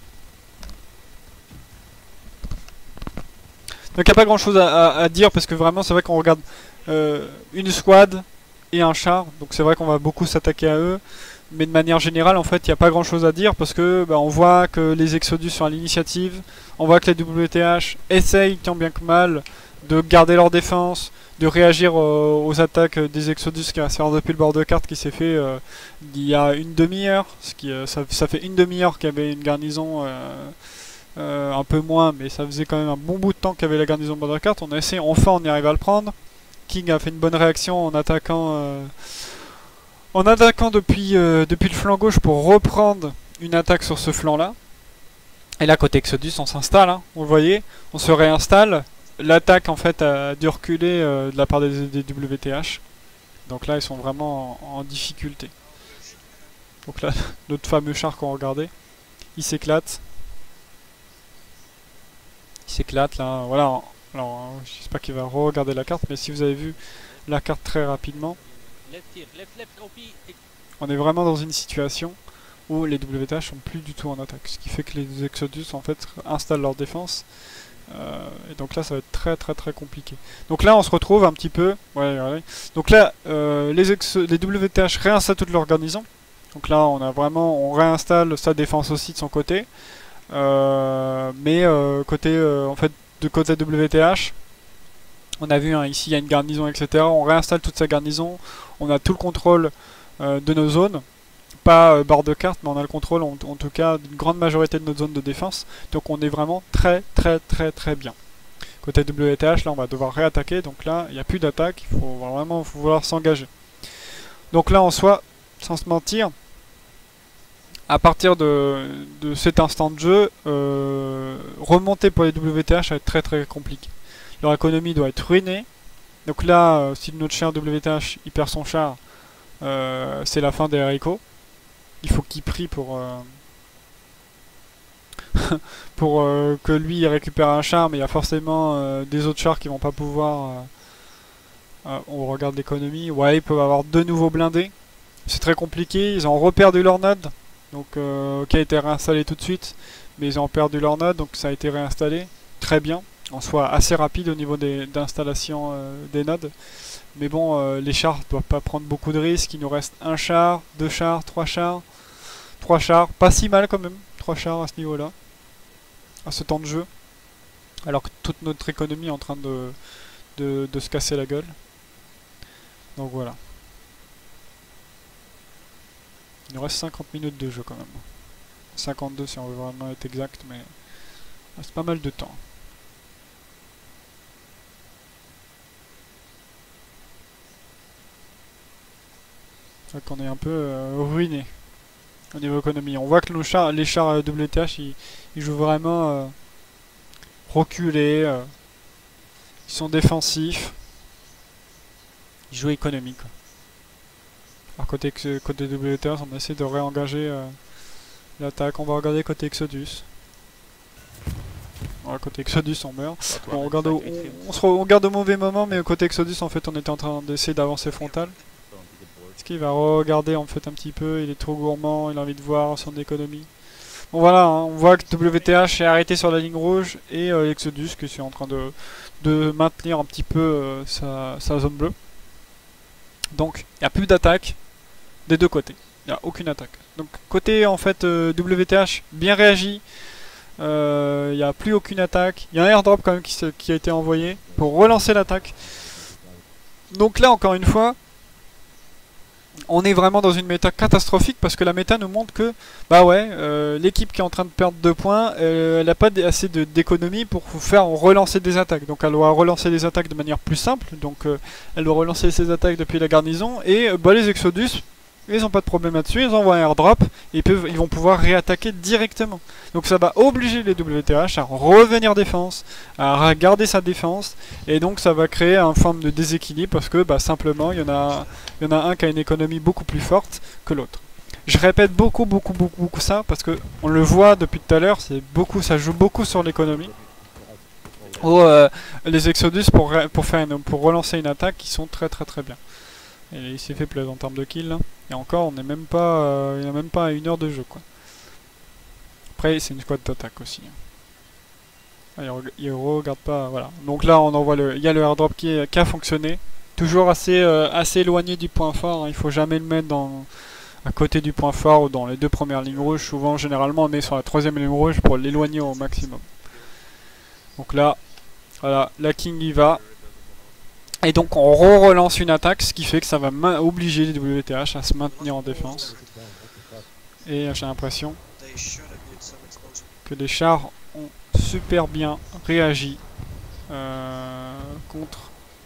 Donc il n'y a pas grand chose à, à- à dire parce que vraiment c'est vrai qu'on regarde euh, une squad et un char. Donc c'est vrai qu'on va beaucoup s'attaquer à eux. Mais de manière générale en fait il n'y a pas grand chose à dire parce que bah, on voit que les Exodus sont à l'initiative. On voit que les W T H essayent tant bien que mal de garder leur défense, de réagir euh, aux attaques des Exodus qui va se faire depuis le bord de carte qui s'est fait euh, il y a une demi-heure. Ce qui, euh, ça, ça fait une demi-heure qu'il y avait une garnison euh, euh, un peu moins, mais ça faisait quand même un bon bout de temps qu'il y avait la garnison bord de carte. On a essayé, enfin on y arrive à le prendre. King a fait une bonne réaction en attaquant, euh, en attaquant depuis, euh, depuis le flanc gauche pour reprendre une attaque sur ce flanc-là. Et là côté Exodus on s'installe, hein, vous le voyez, on se réinstalle. L'attaque en fait a dû reculer euh, de la part des, des W T H. Donc là ils sont vraiment en, en difficulté. Donc là notre fameux char qu'on regardait, il s'éclate. Il s'éclate là, voilà. Alors j'espère qu'il va re-regarder la carte, mais si vous avez vu la carte très rapidement, Left here. Left, left. O P. on est vraiment dans une situation où les W T H sont plus du tout en attaque. Ce qui fait que les Exodus en fait installent leur défense. Euh, et donc là ça va être très très très compliqué. Donc là on se retrouve un petit peu. Ouais, ouais. Donc là euh, les, ex les W T H réinstallent toute leur garnison. Donc là on a vraiment on réinstalle sa défense aussi de son côté. Euh, mais euh, côté euh, en fait de côté W T H, on a vu hein, ici il y a une garnison et cetera. On réinstalle toute sa garnison. On a tout le contrôle euh, de nos zones. Pas euh, barre de carte, mais on a le contrôle en, en tout cas d'une grande majorité de notre zone de défense. Donc on est vraiment très très très très bien. Côté W T H, là on va devoir réattaquer. Donc là il n'y a plus d'attaque, il faut vraiment faut vouloir s'engager. Donc là en soi, sans se mentir, à partir de, de cet instant de jeu, euh, remonter pour les W T H va être très très compliqué. Leur économie doit être ruinée. Donc là, euh, si notre chien W T H il perd son char, euh, c'est la fin des haricots. Il faut qu'il prie pour euh, pour euh, que lui il récupère un char, mais il y a forcément euh, des autres chars qui vont pas pouvoir. Euh, euh, on regarde l'économie. Ouais, ils peuvent avoir deux nouveaux blindés. C'est très compliqué. Ils ont reperdu leur node, donc euh, qui a été réinstallé tout de suite, mais ils ont perdu leur node, donc ça a été réinstallé. Très bien. En soit assez rapide au niveau des d'installation euh, des nodes. Mais bon, euh, les chars doivent pas prendre beaucoup de risques. Il nous reste un char, deux chars, trois chars. Trois chars, pas si mal quand même. Trois chars à ce niveau-là. À ce temps de jeu. Alors que toute notre économie est en train de, de, de se casser la gueule. Donc voilà. Il nous reste cinquante minutes de jeu quand même. cinquante-deux si on veut vraiment être exact, mais c'est pas mal de temps. Donc on est un peu euh, ruiné au niveau économie. On voit que nos chars, les chars euh, W T H ils, ils jouent vraiment euh, reculés, euh, ils sont défensifs, ils jouent économie quoi. Alors côté, côté W T H on essaie de réengager euh, l'attaque. On va regarder côté Exodus. Voilà, côté Exodus on meurt. Bah, toi, Bon, on, avec regarde au, cinq on, victimes, on se re- on regarde au mauvais moment, mais côté Exodus en fait on était en train d'essayer d'avancer frontal. don't get bored. Est-ce qu'il va regarder en fait un petit peu, il est trop gourmand, il a envie de voir son économie. Bon voilà, hein, on voit que W T H est arrêté sur la ligne rouge et euh, Exodus qui est en train de, de maintenir un petit peu euh, sa, sa zone bleue. Donc il n'y a plus d'attaque des deux côtés, il n'y a aucune attaque. Donc côté en fait euh, W T H bien réagi, il euh, n'y a plus aucune attaque, il y a un airdrop quand même qui, se, qui a été envoyé pour relancer l'attaque. Donc là encore une fois, on est vraiment dans une méta catastrophique parce que la méta nous montre que bah ouais, euh, l'équipe qui est en train de perdre deux points, euh, elle n'a pas assez d'économie pour faire relancer des attaques. Donc elle doit relancer des attaques de manière plus simple. Donc euh, elle doit relancer ses attaques depuis la garnison. Et euh, bah, les Exodus, ils n'ont pas de problème là-dessus. Ils envoient un airdrop et ils, peuvent, ils vont pouvoir réattaquer directement. Donc ça va obliger les W T H à revenir défense, à garder sa défense. Et donc ça va créer une forme de déséquilibre parce que bah, simplement il y en a... Il y en a un qui a une économie beaucoup plus forte que l'autre. Je répète beaucoup, beaucoup, beaucoup, beaucoup ça parce que on le voit depuis tout à l'heure, c'est beaucoup, ça joue beaucoup sur l'économie. Ou euh, les Exodus pour pour faire une, pour relancer une attaque, qui sont très très très bien. Et il s'est fait plaisir en termes de kills. Là. Et encore, on n'est même pas, euh, il n'y a même pas à une heure de jeu quoi. Après, c'est une squad d'attaque aussi. Ah, il, reg il regarde pas, voilà. Donc là, on envoie le, il y a le airdrop qui, est, qui a fonctionné. Toujours assez, euh, assez éloigné du point fort, hein. Il faut jamais le mettre dans, à côté du point fort ou dans les deux premières lignes rouges. Souvent, généralement, on est sur la troisième ligne rouge pour l'éloigner au maximum. Donc là, voilà, la King y va. Et donc on re-relance une attaque, ce qui fait que ça va obliger les W T H à se maintenir en défense. Et j'ai l'impression They should have put some explosive. que les chars ont super bien réagi euh, contre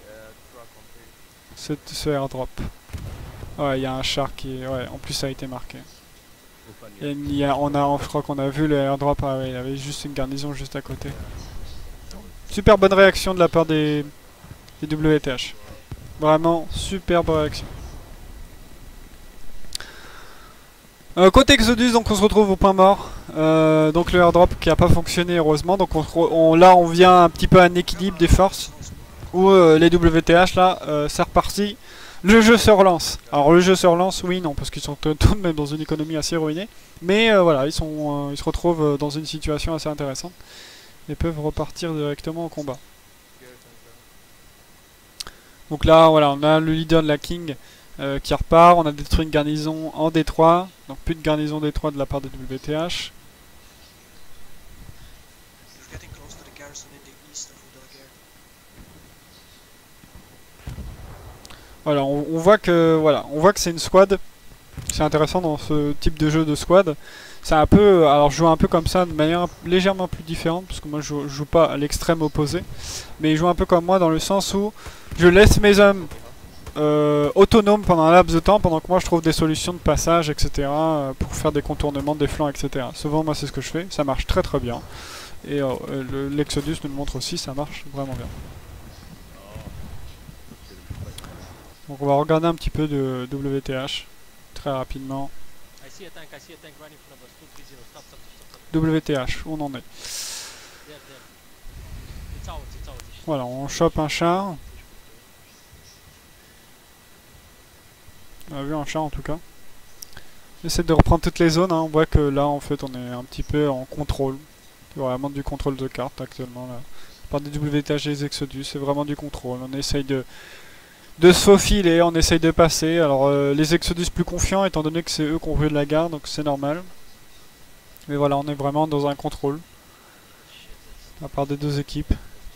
cette, ce airdrop. Ouais, il y a un char qui est... Ouais, en plus ça a été marqué. Et il y a, on a, je crois qu'on a vu le airdrop, ah ouais, il y avait juste une garnison juste à côté. Super bonne réaction de la part des, des W T H. Vraiment, superbe réaction. Euh, côté Exodus, donc on se retrouve au point mort. Euh, donc le airdrop qui n'a pas fonctionné heureusement. Donc on, on, là on vient un petit peu à un équilibre des forces. Où euh, les W T H là, euh, c'est reparti. Le jeu se relance. Alors le jeu se relance, oui, non, parce qu'ils sont tout de même dans une économie assez ruinée. Mais euh, voilà, ils, sont, euh, ils se retrouvent euh, dans une situation assez intéressante. Et peuvent repartir directement au combat. Donc là, voilà, on a le leader de la King euh, qui repart. On a détruit une garnison en D trois. Donc plus de garnison D trois de la part des W T H. You're getting close to the garrison in the east of Udalgir. Voilà, on, on voit que voilà, on voit que c'est une squad. C'est intéressant dans ce type de jeu de squad. C'est un peu, alors je joue un peu comme ça de manière légèrement plus différente parce que moi je joue, je joue pas à l'extrême opposé, mais je joue un peu comme moi dans le sens où je laisse mes hommes euh, autonomes pendant un laps de temps pendant que moi je trouve des solutions de passage, et cetera euh, pour faire des contournements des flancs, et cetera. Souvent moi c'est ce que je fais, ça marche très très bien et euh, l'Exodus nous le montre aussi, ça marche vraiment bien. Donc on va regarder un petit peu de W T H très rapidement. I see a tank, I see a tank right in front of us. two three zero. Stop, stop, stop, stop. W T H, où on en est. There, there. It's ours, it's ours. It's Voilà, on chope un char. On a vu un char en tout cas. On essaie de reprendre toutes les zones, hein. On voit que là en fait on est un petit peu en contrôle. C'est vraiment du contrôle de carte actuellement là. Par des W T H et des Exodus, c'est vraiment du contrôle. On essaye de, de se faufiler, on essaye de passer. Alors euh, les Exodus plus confiants étant donné que c'est eux qui ont vu de la garde, donc c'est normal. Mais voilà, on est vraiment dans un contrôle. À part des deux équipes.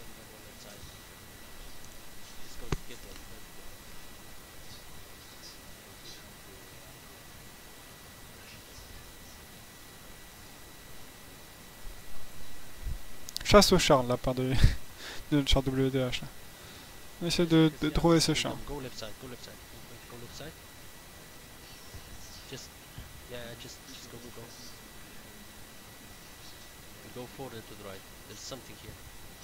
Chasse au char là, par de, de notre char W T H là. On essaie de, de trouver ce char. Go left side, go left side. Go left side. Just, yeah, just, just go, go, go. And go forward and to the right. There's something here.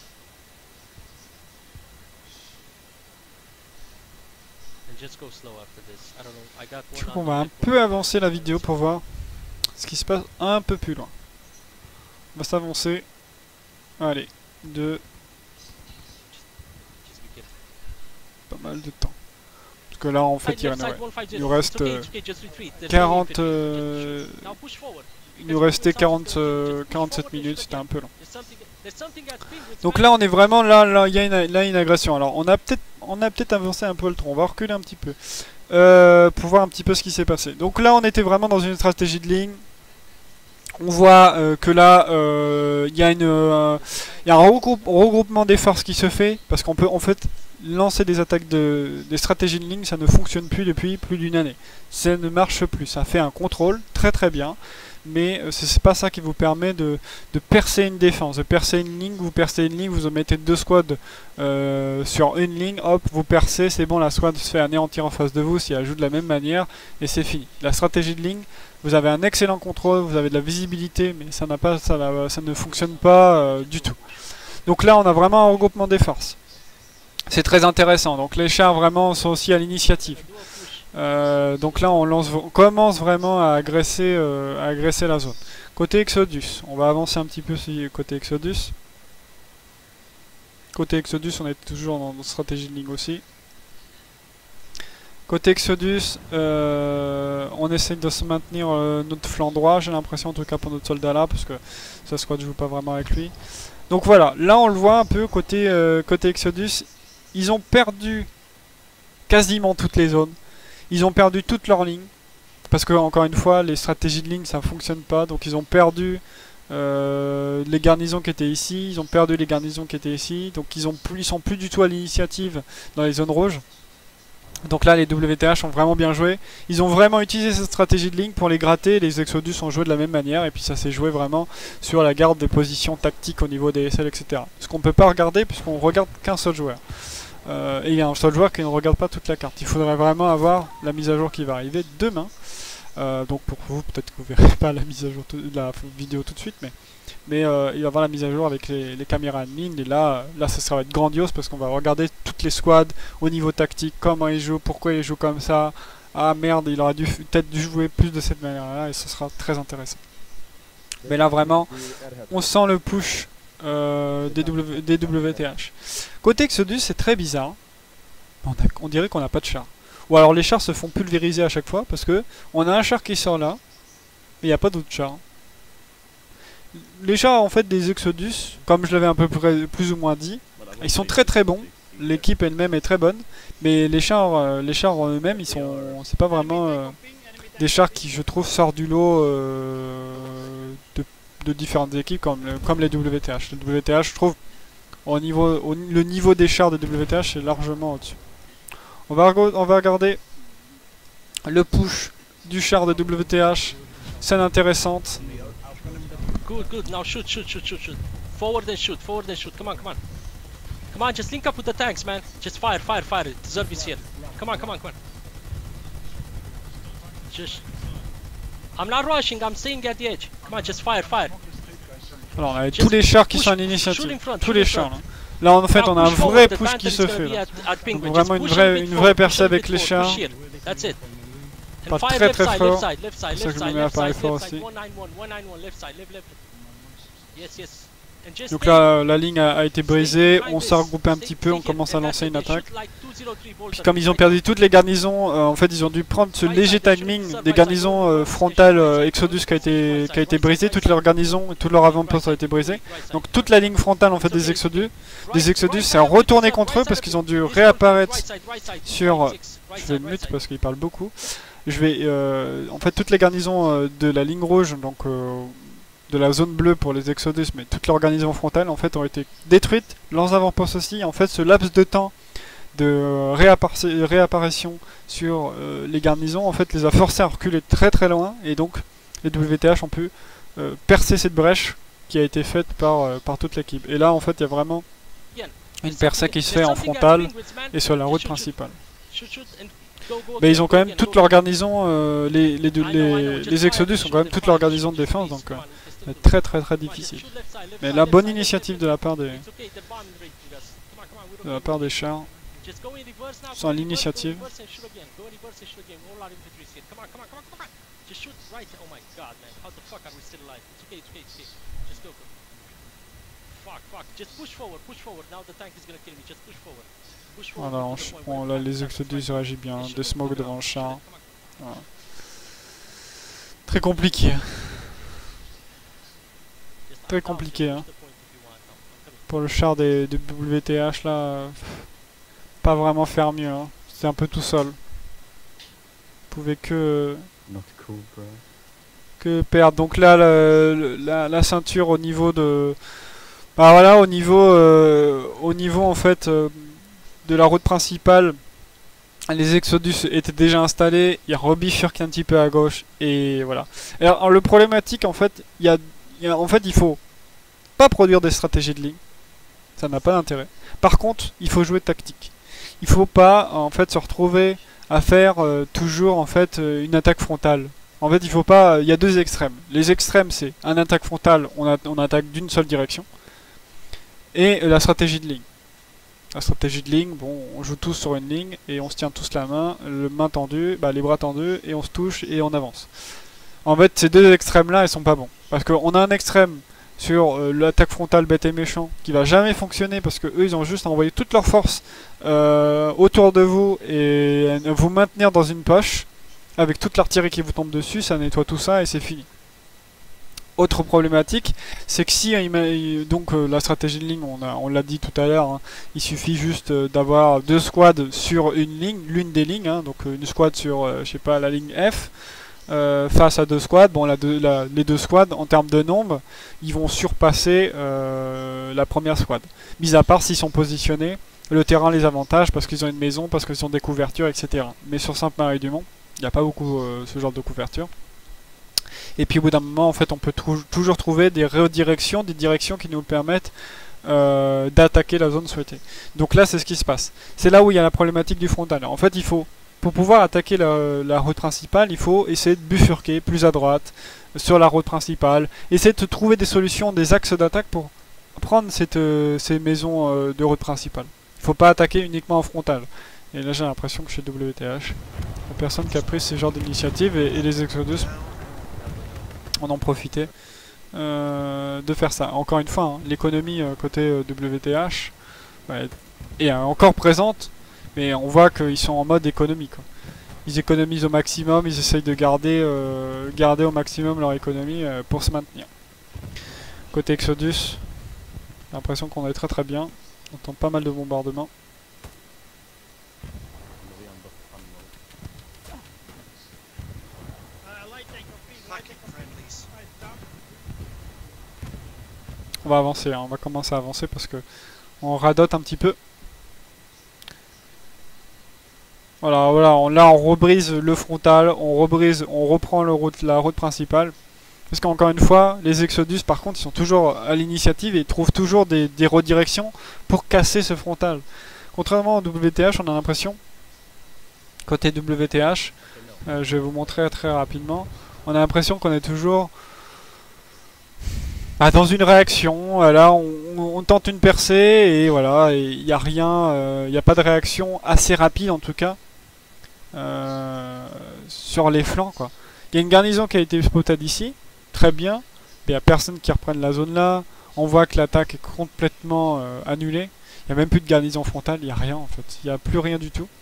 And just go slow after this. I don't know. I got Je one. crois qu'on on va the un right, peu one- avancer la vidéo pour voir ce qui se passe un peu plus loin. On va s'avancer. Allez, de Just be careful. pas mal de temps. Parce que là, en fait, Side il, left ouais, side, one five il zero. nous reste It's okay, euh, it's okay, just retreat. There's no need quarante, to retreat. euh, Just- Now push forward. il Because nous we restait will quarante, something to do. euh, Just push quarante-sept forward and minutes, shoot c'était un again. peu long. There's something, there's something at ping with Donc Smash. là, on est vraiment là, là, il y a une, là, une agression. Alors, on a peut-être, on a peut-être avancé un peu le tronc. On va reculer un petit peu euh, pour voir un petit peu ce qui s'est passé. Donc là, on était vraiment dans une stratégie de ligne. On voit euh, que là, euh, il y a une, euh, il y a un regroupe- regroupement des forces qui se fait parce qu'on peut, en fait, lancer des attaques de, des stratégies de ligne, ça ne fonctionne plus depuis plus d'une année. Ça ne marche plus. Ça fait un contrôle très très bien. Mais euh, c'est c'est pas ça qui vous permet de, de percer une défense, de percer une ligne. Vous percez une ligne, vous en mettez deux squads euh, sur une ligne, hop, vous percez, c'est bon, la squad se fait anéantir en face de vous si elle joue de la même manière, et c'est fini. La stratégie de ligne, vous avez un excellent contrôle, vous avez de la visibilité, mais ça, n'a pas, ça, n'a- ça ne fonctionne pas euh, du tout. Donc là, on a vraiment un regroupement des forces. C'est très intéressant. Donc les chars vraiment sont aussi à l'initiative. Do a push. Euh, donc là, on, lance, on commence vraiment à agresser, euh, à agresser la zone. Côté Exodus, on va avancer un petit peu si, côté Exodus. Côté Exodus, on est toujours dans notre stratégie de ligne aussi. Côté Exodus, euh, on essaie de se maintenir euh, notre flanc droit, j'ai l'impression en tout cas pour notre soldat là, parce que ça squad joue pas vraiment avec lui. Donc voilà, là on le voit un peu côté, euh, côté Exodus, ils ont perdu quasiment toutes les zones. Ils ont perdu toutes leurs lignes. Parce que, encore une fois, les stratégies de ligne, ça ne fonctionne pas. Donc, ils ont perdu euh, les garnisons qui étaient ici. Ils ont perdu les garnisons qui étaient ici. Donc, ils ont plus, ils sont plus du tout à l'initiative dans les zones rouges. Donc là, les W T H ont vraiment bien joué. Ils ont vraiment utilisé cette stratégie de ligne pour les gratter. Les Exodus ont joué de la même manière. Et puis, ça s'est joué vraiment sur la garde des positions tactiques au niveau des S L, et cetera. Ce qu'on ne peut pas regarder puisqu'on regarde qu'un seul joueur. Euh, et il y a un seul joueur qui ne regarde pas toute la carte. Il faudrait vraiment avoir la mise à jour qui va arriver demain. Euh, donc pour vous, peut-être que vous verrez pas la mise à jour, tout- la vidéo tout de suite, mais, mais euh, il va y avoir la mise à jour avec les, les caméras admin. Et là, là, ça, ça va être grandiose parce qu'on va regarder toutes les squads au niveau tactique, comment ils jouent, pourquoi ils jouent comme ça. Ah merde, il aurait dû peut-être dû jouer plus de cette manière-là et ce sera très intéressant. Mais là, vraiment, on sent le push euh, des, w, des W T H. Côté Exodus, c'est très bizarre. On, a- on dirait qu'on n'a pas de char. Ou alors les chars se font pulvériser à chaque fois parce que on a un char qui sort là, mais il n'y a pas d'autre char. Les chars en fait des Exodus, comme je l'avais un peu près- plus ou moins dit, ils sont très très bons. L'équipe elle-même est très bonne, mais les chars, euh, les chars en eux-mêmes, ils sont, c'est pas vraiment euh, des chars qui, je trouve, sortent du lot euh, de, de différentes équipes comme, le- comme les W T H. Les W T H, je trouve, au niveau, au- le niveau des chars des W T H est largement au-dessus. On va, rego- on va regarder le push du char de W T H. Scène intéressante. Good, good. Now shoot, shoot, shoot, shoot, shoot. Forward and shoot, forward and shoot. Come on, come on. Come on, just link up with the tanks, man. Just fire, fire, fire. Deserve is here. Come on, come on, come on. Just. I'm not rushing, I'm staying at the edge. Come on, just fire, fire. Alors on a Just tous les chars qui push- sont en shoot initiative. in front, Tous shoot les in chars front. là. Là en fait Now on a un push forward, vrai the push Panther qui is se gonna fait be là. at- at Penguin. Donc Just vraiment une push a vraie- bit une forward, vraie push a percée bit avec les forward, chars. push here. That's it. Pas And fire très, left très side, fort. left side, left side, C'est ça left que je side, me mets à left parler side, fort left side. aussi. one nine one, one nine one, left side, left, left. Yes, yes. And just Donc stay- là la ligne a, a été stay brisée, behind on this. s'est regroupé un Stay- petit peu, stay on here. commence à And lancer that's une it. They attaque. shoot like two zero three bolts Puis on comme it. ils ont perdu toutes les garnisons, euh, en fait ils ont dû prendre ce léger timing des garnisons euh, frontales euh, Exodus qui a été qui a été brisé, toutes leurs garnisons et tout leur avant-poste a été brisé. Donc toute la ligne frontale en fait des Exodus, des Exodus s'est retourné contre eux parce qu'ils ont dû réapparaître sur. Je vais le mute parce qu'il parle beaucoup. Je vais euh, en fait toutes les garnisons euh, de la ligne rouge, donc euh, de la zone bleue pour les Exodus, mais toutes leurs garnisons frontales en fait ont été détruites. Leurs avant-postes aussi. En fait, ce laps de temps de euh, réappar- réapparition sur euh, les garnisons en fait les a forcés à reculer très très loin et donc les W T H ont pu euh, percer cette brèche qui a été faite par euh, par toute l'équipe. Et là en fait il y a vraiment une percée qui se fait en frontale et sur la route principale. go, go Mais again, ils ont go quand même again, toute go leur again. garnison, euh, les, les, deux- I know, I know, les, just les fire, Exodus just ont quand même shoot toute them, leur fire, garnison de just shoot, défense, please, donc come euh, on, just ça va do être it. très très très Come on, just difficile. shoot left side, left Mais side, la left bonne side, left, initiative left, de la left. part des, It's okay, they're bomb raiding us. Come on, come on, we're de la okay, part we're des okay. chars, Just go in reverse now, sont go à in reverse, go in l'initiative. reverse and shoot again. Go in reverse and shoot again. All our infantry is here. Come on, come on, come on, come on. Just shoot right. Oh my god, man. How the fuck are we still alive? It's okay, it's okay, it's okay. Just go, go. Fuck, fuck. Just push forward, push forward. Now the tank is gonna kill me. Just push forward. Push forward. Voilà, to on the ch- point bon, where là the les tank starts Exodus fighting. réagissent bien, And shoot des it, smokes come devant on, le shoot char. it, come on. Voilà. Très compliqué, Just Très I'm down, compliqué, just hein. push the point if you want. No, I'm coming. pour le char des, de W T H là, euh, pas vraiment faire mieux, hein. C'est un peu tout seul. Vous pouvez que Not cool, bro. que perdre. Donc là, le- le- la, la ceinture au niveau de, bah voilà, au niveau, euh, au niveau en fait euh, de la route principale, les Exodus étaient déjà installés. Ils rebifurquent un petit peu à gauche et voilà. Alors, alors, le problématique en fait, il y a, il y a- en fait, il faut pas produire des stratégies de ligne. Ça n'a pas d'intérêt. Par contre, il faut jouer tactique. Il faut pas en fait se retrouver à faire euh, toujours en fait euh, une attaque frontale. En fait, il faut pas. Il y a deux extrêmes. Les extrêmes, c'est un attaque frontale, on, a- on attaque d'une seule direction, et euh, la stratégie de ligne. La stratégie de ligne, bon, on joue tous sur une ligne et on se tient tous la main, le main tendu, bah, les bras tendus et on se touche et on avance. En fait, ces deux extrêmes-là, ils sont pas bons parce qu'on a un extrême sur euh, l'attaque frontale bête et méchant qui va jamais fonctionner parce que eux ils ont juste envoyé toute leur force euh, autour de vous et euh, vous maintenir dans une poche avec toute l'artillerie qui vous tombe dessus, ça nettoie tout ça et c'est fini. Autre problématique, c'est que si euh, donc euh, la stratégie de ligne, on, a- on l'a dit tout à l'heure, hein, il suffit juste euh, d'avoir deux squads sur une ligne, l'une des lignes, hein, donc euh, une squad sur euh, je sais pas la ligne F. Euh, face à deux squads, bon, la deux- la- les deux squads en termes de nombre, ils vont surpasser euh, la première squad. Mis à part s'ils sont positionnés, le terrain les avantage parce qu'ils ont une maison, parce qu'ils ont des couvertures, et cetera. Mais sur Sainte-Marie-du-Mont, il n'y a pas beaucoup euh, ce genre de couverture. Et puis au bout d'un moment, en fait, on peut trou- toujours trouver des redirections, des directions qui nous permettent euh, d'attaquer la zone souhaitée. Donc là, c'est ce qui se passe. C'est là où il y a la problématique du frontal. En fait, il faut pour pouvoir attaquer la, la route principale, il faut essayer de bifurquer plus à droite sur la route principale, essayer de trouver des solutions, des axes d'attaque pour prendre cette, euh, ces maisons euh, de route principale. Il ne faut pas attaquer uniquement en frontal. Et là j'ai l'impression que chez W T H, il n'y a personne qui a pris ce genre d'initiative et, et les Exodus en ont profité euh, de faire ça. Encore une fois, hein, l'économie euh, côté euh, W T H bah, est euh, encore présente. Mais on voit qu'ils sont en mode économie, quoi. Ils économisent au maximum, ils essayent de garder, euh, garder au maximum leur économie euh, pour se maintenir. Côté Exodus, j'ai l'impression qu'on est très très bien. On entend pas mal de bombardements. Uh, light tank of peace, light Fucking tank of friendlies. peace. Right, down. On va avancer, hein, on va commencer à avancer parce que on radote un petit peu. Voilà, voilà, on, là on rebrise le frontal, on rebrise, on reprend le route, la route principale. Parce qu'encore une fois, les Exodus par contre ils sont toujours à l'initiative et ils trouvent toujours des, des redirections pour casser ce frontal. Contrairement au W T H, on a l'impression, côté W T H, euh, je vais vous montrer très rapidement, on a l'impression qu'on est toujours bah, dans une réaction. Euh, là on, on- on tente une percée et voilà, il n'y a rien, il n'y a pas de réaction assez rapide en tout cas. Euh, sur les flancs quoi. Il y a une garnison qui a été spotée d'ici, très bien, mais il n'y a personne qui reprenne la zone là. On voit que l'attaque est complètement euh, annulée. Il n'y a même plus de garnison frontale, il n'y a rien en fait. Il n'y a plus rien du tout.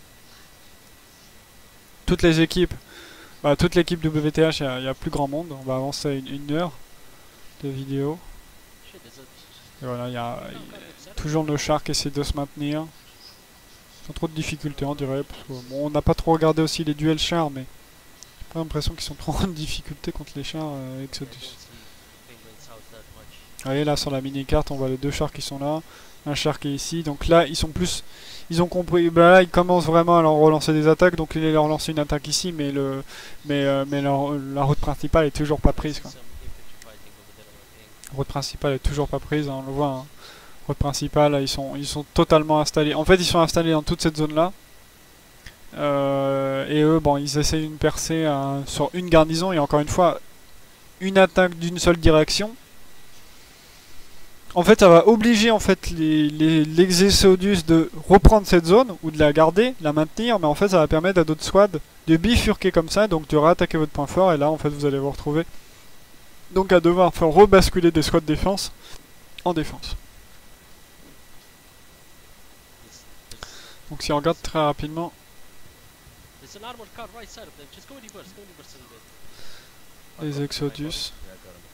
Toutes les équipes, bah, toute l'équipe W T H, il n'y a, a plus grand monde. On va avancer à une, une heure de vidéo. Shit, is it- Et voilà, il y a, il y a toujours nos chars qui essaient de se maintenir. Sans trop de difficultés, on dirait. Parce que, bon, on n'a pas trop regardé aussi les duels chars, mais j'ai pas l'impression qu'ils sont trop en difficulté contre les chars euh, I Exodus. don't see Penguin South that much. Vous voyez là sur la mini-carte, on voit les deux chars qui sont là. Un char qui est ici. Donc là, ils sont plus. Ils ont compris. Bah là, ils commencent vraiment à leur relancer des attaques. Donc ils leur lancent une attaque ici, mais le, mais, euh, mais leur- la route principale est toujours pas prise, quoi. Some infantry fighting over there, I think. La route principale est toujours pas prise, hein, on le voit. Hein. Route principale, ils sont, ils sont totalement installés. En fait, ils sont installés dans toute cette zone-là. Euh, et eux, bon, ils essayent une percée à- sur une garnison, et encore une fois, une attaque d'une seule direction. En fait, ça va obliger en fait les, les, les Exodus de reprendre cette zone, ou de la garder, la maintenir, mais en fait ça va permettre à d'autres squads de bifurquer comme ça, donc de réattaquer votre point fort, et là en fait vous allez vous retrouver donc à devoir faire rebasculer des squads défense en défense. Donc si on regarde très rapidement, There's an armored car right side of them. Just go in reverse, go in reverse a little bit. les Exodus. Yeah, got him.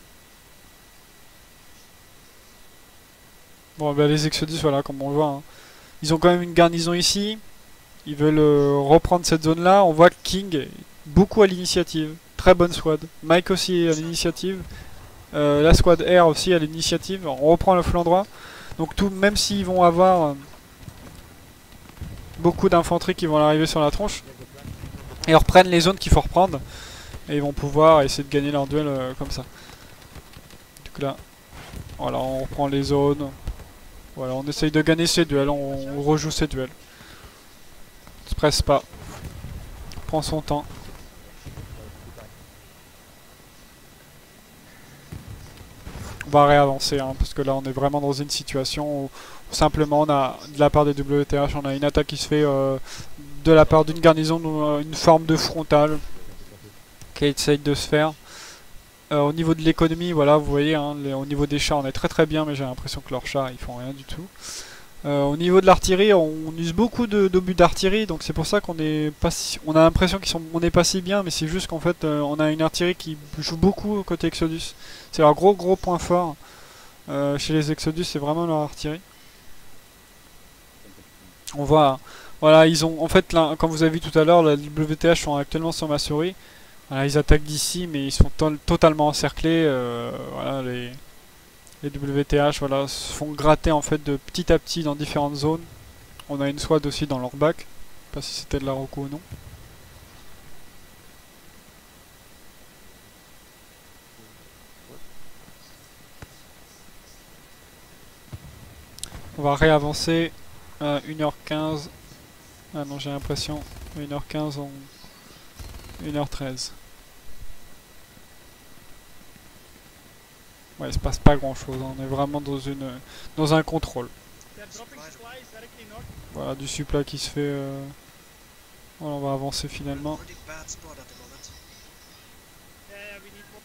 Bon, bah, les Exodus, voilà, comme on le voit, hein. Ils ont quand même une garnison ici. Ils veulent euh, reprendre cette zone-là. On voit que King est beaucoup à l'initiative. Très bonne squad. Mike aussi est à l'initiative. Euh, la squad Air aussi à l'initiative. On reprend le flanc droit. Donc tout, même s'ils vont avoir euh, beaucoup d'infanterie qui vont arriver sur la tronche, ils reprennent les zones qu'il faut reprendre. Et ils vont pouvoir essayer de gagner leur duel euh, comme ça. Donc là, voilà, on reprend les zones. Voilà, on essaye de gagner ces duels, on, on rejoue ces duels. On se presse pas. On prend son temps. On va réavancer, hein, parce que là on est vraiment dans une situation où simplement on a, de la part des W T H, on a une attaque qui se fait euh, de la part d'une garnison, euh, une forme de frontale qui essaye de se faire. Euh, au niveau de l'économie, voilà, vous voyez, hein, les, au niveau des chars, on est très très bien, mais j'ai l'impression que leurs chars, ils font rien du tout. Euh, au niveau de l'artillerie, on, on use beaucoup d'obus d'artillerie, donc c'est pour ça qu'on est pas si, on a l'impression qu'ils sont, on n'est pas si bien, mais c'est juste qu'en fait, euh, on a une artillerie qui joue beaucoup côté Exodus. C'est leur gros gros point fort euh, chez les Exodus, c'est vraiment leur artillerie. On voit, voilà, ils ont, en fait, là, comme vous avez vu tout à l'heure, la W T H sont actuellement sur ma souris. Voilà, ils attaquent d'ici, mais ils sont to totalement encerclés. Euh, voilà, les, les W T H voilà, se font gratter en fait de petit à petit dans différentes zones. On a une SWAT aussi dans leur bac. Je sais pas si c'était de la Roku ou non. On va réavancer à une heure quinze. Ah non, j'ai l'impression une heure quinze en une heure treize. Ouais, il se passe pas grand chose, hein. On est vraiment dans une dans un contrôle. They're dropping supplies directly north. Voilà, du supply qui se fait. Euh... Voilà, on va avancer finalement. Pretty bad spot at the moment. Yeah, yeah, we need more.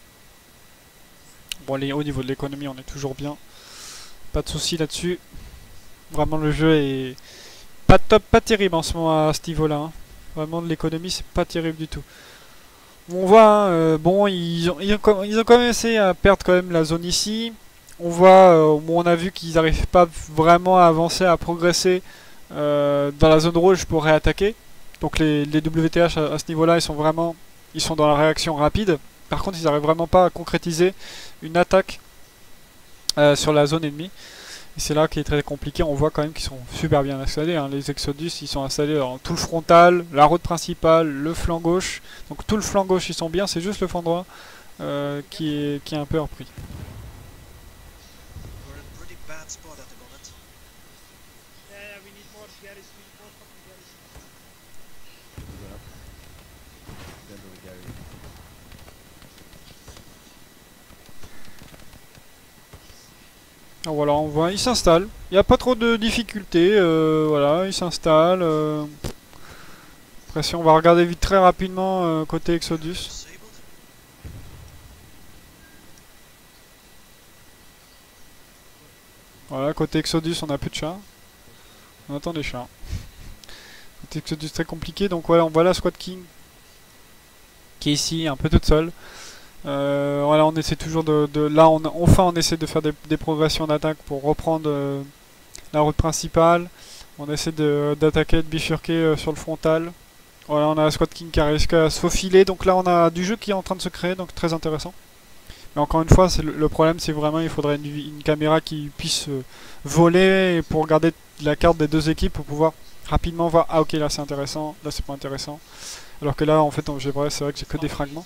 Bon, les, au niveau de l'économie, on est toujours bien. Pas de soucis là-dessus. Vraiment, le jeu est pas top, pas terrible en ce moment à ce niveau-là, hein. Vraiment, de l'économie, c'est pas terrible du tout. On voit, hein, euh, bon, ils ont, ils, ont, ils ont quand même essayé à perdre quand même la zone ici. On voit, euh, bon, on a vu qu'ils n'arrivent pas vraiment à avancer, à progresser euh, dans la zone rouge pour réattaquer. Donc les, les W T H à, à ce niveau-là, ils sont vraiment, ils sont dans la réaction rapide. Par contre, ils n'arrivent vraiment pas à concrétiser une attaque euh, sur la zone ennemie. Et c'est là qui est très compliqué. On voit quand même qu'ils sont super bien installés, hein. Les Exodus, ils sont installés dans tout le frontal, la route principale, le flanc gauche. Donc tout le flanc gauche, ils sont bien. C'est juste le flanc droit euh, qui, est, qui est un peu repris. We're in pretty bad spot at the moment. Yeah, yeah, we need more garrison. We need more fucking garrison. Yeah. Then do the Gary. Alors voilà, on voit, il s'installe. Il n'y a pas trop de difficultés. Euh, voilà, il s'installe. Euh. Après, si on va regarder vite très rapidement euh, côté Exodus. Disabled. Voilà, côté Exodus, on a plus de chars. On attend des chars. Côté Exodus, très compliqué. Donc voilà, on voit la Squad King qui est ici, un peu toute seule. Euh, voilà, on essaie toujours de... de là, on, enfin, on essaie de faire des, des progressions d'attaque pour reprendre euh, la route principale. On essaie d'attaquer, de, de bifurquer euh, sur le frontal. Voilà, on a la Squad King qui a réussi à se faufiler. Donc là, on a du jeu qui est en train de se créer, donc très intéressant. Mais encore une fois, c'est le, le problème, c'est vraiment il faudrait une, une caméra qui puisse euh, voler et pour regarder la carte des deux équipes pour pouvoir rapidement voir, ah ok, là c'est intéressant, là c'est pas intéressant. Alors que là, en fait, c'est vrai que j'ai que des fragments.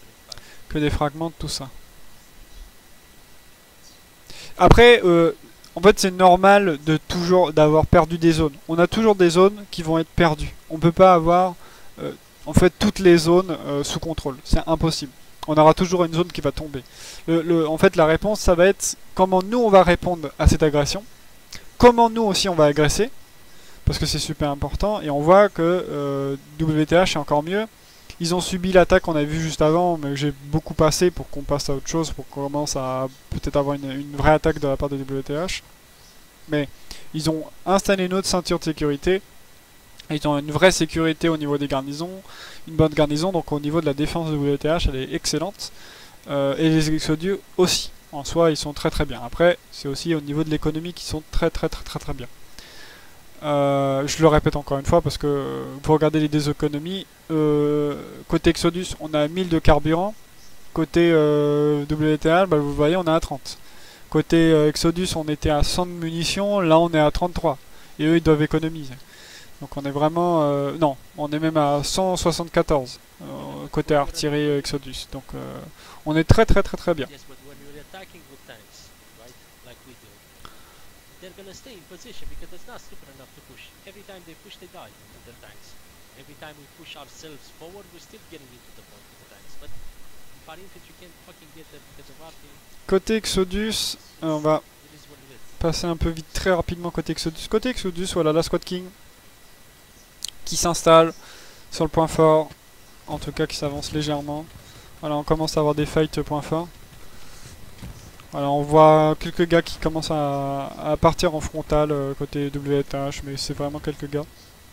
Que des fragments de tout ça. Après, euh, en fait c'est normal de toujours d'avoir perdu des zones. On a toujours des zones qui vont être perdues. On peut pas avoir euh, en fait toutes les zones euh, sous contrôle. C'est impossible. On aura toujours une zone qui va tomber. Le, le, en fait la réponse ça va être comment nous on va répondre à cette agression. Comment nous aussi on va agresser. Parce que c'est super important. Et on voit que euh, W T H est encore mieux. Ils ont subi l'attaque qu'on avait vu juste avant, mais j'ai beaucoup passé pour qu'on passe à autre chose, pour qu'on commence à peut-être avoir une, une vraie attaque de la part de W T H. Mais ils ont installé une autre ceinture de sécurité. Ils ont une vraie sécurité au niveau des garnisons, une bonne garnison, donc au niveau de la défense de W T H, elle est excellente. Euh, et les Exodus aussi, en soi, ils sont très très bien. Après, c'est aussi au niveau de l'économie qu'ils sont très très très très très bien. Euh, je le répète encore une fois parce que vous regardez les deux économies, euh, côté Exodus on a mille de carburant, côté euh, W T H bah, vous voyez on est à trente. Côté euh, Exodus on était à cent de munitions, là on est à trente-trois et eux ils doivent économiser. Donc on est vraiment, euh, non on est même à cent soixante-quatorze euh, côté artillerie euh, Exodus, donc euh, on est très très très très bien. Yes, but when you're attacking with tanks, right, like we do, they're gonna stay in position because it's not stupid enough to push. Every time they push, they die with their tanks. Every time we push ourselves forward, we're still getting into the point with the tanks. But if our infantry can't fucking get there because of artillery, Côté Exodus, euh, on va it is what it is. passer un peu vite très rapidement côté Exodus. Côté Exodus, voilà la Squad King qui s'installe sur le point fort, en tout cas qui s'avance légèrement. Voilà, on commence à avoir des fights point fort. Voilà, on voit quelques gars qui commencent à, à partir en frontal euh, côté W T H, mais c'est vraiment quelques gars.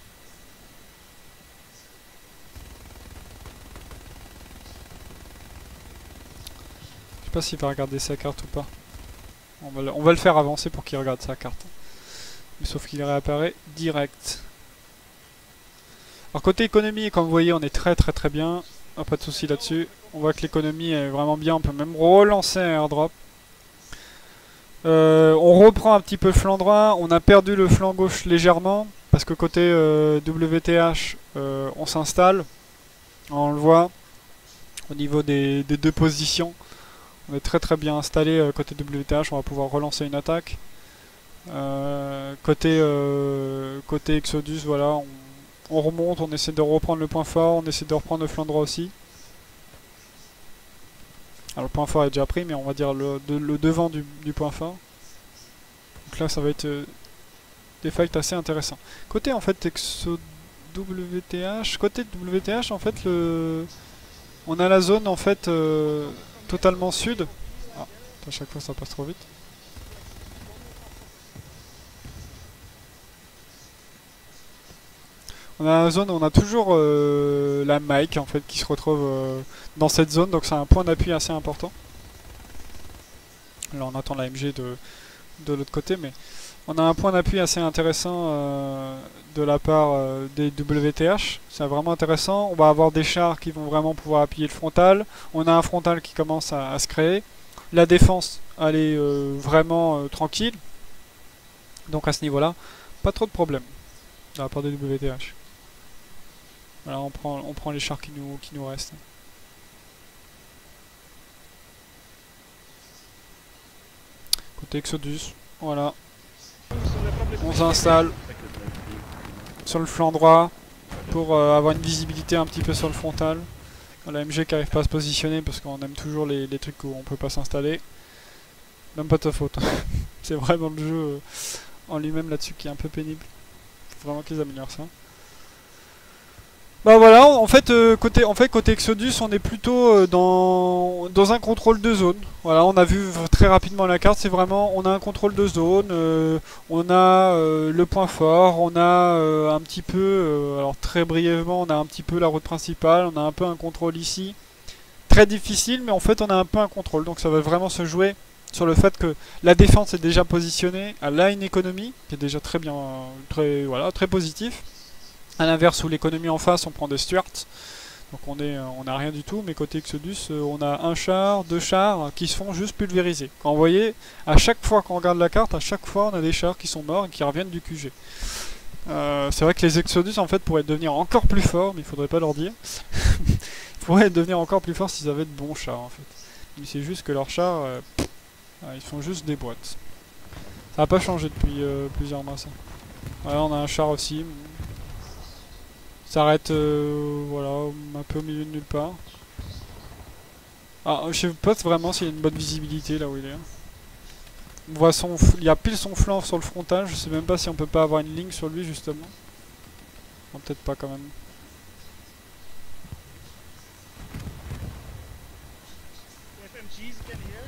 Je sais pas s'il va regarder sa carte ou pas. On va le, on va le faire avancer pour qu'il regarde sa carte. Mais sauf qu'il réapparaît direct. Alors côté économie, comme vous voyez, on est très très très bien. Oh, pas de soucis là-dessus. On voit que l'économie est vraiment bien. On peut même relancer un airdrop. Euh, on reprend un petit peu le flanc droit. On a perdu le flanc gauche légèrement. Parce que côté euh, W T H, euh, on s'installe. On le voit. Au niveau des, des deux positions. On est très très bien installé euh, côté W T H. On va pouvoir relancer une attaque. Euh, côté, euh, côté Exodus, voilà. On, on remonte. On essaie de reprendre le point fort. On essaie de reprendre le flanc droit aussi. Alors le point fort est déjà pris, mais on va dire le, de, le devant du, du point fort. Donc là ça va être euh, des fights assez intéressants. Côté en fait Exo W T H, côté W T H en fait le, on a la zone en fait euh, totalement sud. Ah, à chaque fois ça passe trop vite. On a une zone où on a toujours euh, la Mike en fait qui se retrouve euh, dans cette zone, donc c'est un point d'appui assez important. Là on attend la M G de, de l'autre côté, mais on a un point d'appui assez intéressant euh, de la part euh, des W T H. C'est vraiment intéressant. On va avoir des chars qui vont vraiment pouvoir appuyer le frontal. On a un frontal qui commence à, à se créer. La défense elle est euh, vraiment euh, tranquille. Donc à ce niveau-là, pas trop de problèmes de la part des W T H. Voilà, on prend, on prend les chars qui nous, qui nous restent. Côté Exodus, voilà. On s'installe sur le flanc droit pour euh, avoir une visibilité un petit peu sur le frontal. La M G qui n'arrive pas à se positionner parce qu'on aime toujours les, les trucs où on peut pas s'installer. Même pas de ta faute. C'est vraiment le jeu euh, en lui-même là-dessus qui est un peu pénible. Faut vraiment qu'ils améliorent ça. Bah voilà, en fait, euh, côté, en fait côté Exodus on est plutôt euh, dans, dans un contrôle de zone. Voilà, on a vu très rapidement la carte, c'est vraiment, on a un contrôle de zone, euh, on a euh, le point fort, on a euh, un petit peu, euh, alors très brièvement, on a un petit peu la route principale, on a un peu un contrôle ici. Très difficile, mais en fait on a un peu un contrôle, donc ça va vraiment se jouer sur le fait que la défense est déjà positionnée, elle a une économie qui est déjà très bien, très, voilà, très positif. A l'inverse où l'économie en face on prend des Stuarts, donc on est, on a rien du tout, mais côté Exodus euh, on a un char, deux chars qui se font juste pulvériser. Quand vous voyez, à chaque fois qu'on regarde la carte, à chaque fois on a des chars qui sont morts et qui reviennent du Q G. Euh, c'est vrai que les Exodus en fait pourraient devenir encore plus forts, mais il faudrait pas leur dire. Ils pourraient devenir encore plus forts s'ils avaient de bons chars en fait. Mais c'est juste que leurs chars, euh, pff, ils font juste des boîtes. Ça a pas changé depuis euh, plusieurs mois ça. Voilà, on a un char aussi. Ça arrête euh, voilà, un peu au milieu de nulle part. Ah, je sais pas vraiment s'il y a une bonne visibilité là où il est. On voit son, il y a pile son flanc sur le frontal, je sais même pas si on peut pas avoir une ligne sur lui justement. Non, peut-être pas quand même. F M Gs again here.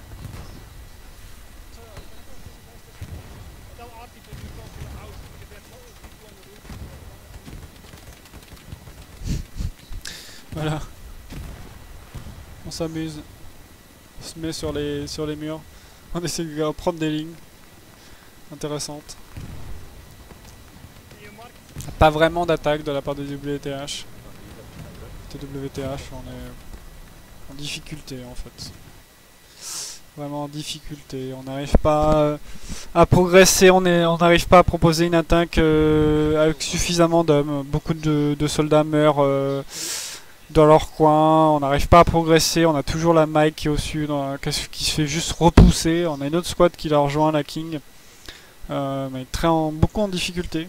Tell Artie to move on to the house because there's a lot of people on the roof. Voilà. On s'amuse. On se met sur les, sur les murs. On essaie de prendre des lignes intéressantes. Can you mark? Pas vraiment d'attaque de la part de W T H. T W T H, on est en difficulté en fait. Vraiment en difficulté. On n'arrive pas à progresser, on est, on n'arrive pas à proposer une attaque euh, avec suffisamment d'hommes. Beaucoup de, de soldats meurent euh, dans leur coin, on n'arrive pas à progresser, on a toujours la Mike qui est au sud, on a- qui se fait juste repousser. On a une autre squad qui la rejoint, la King. Euh, mais très en, beaucoup en difficulté.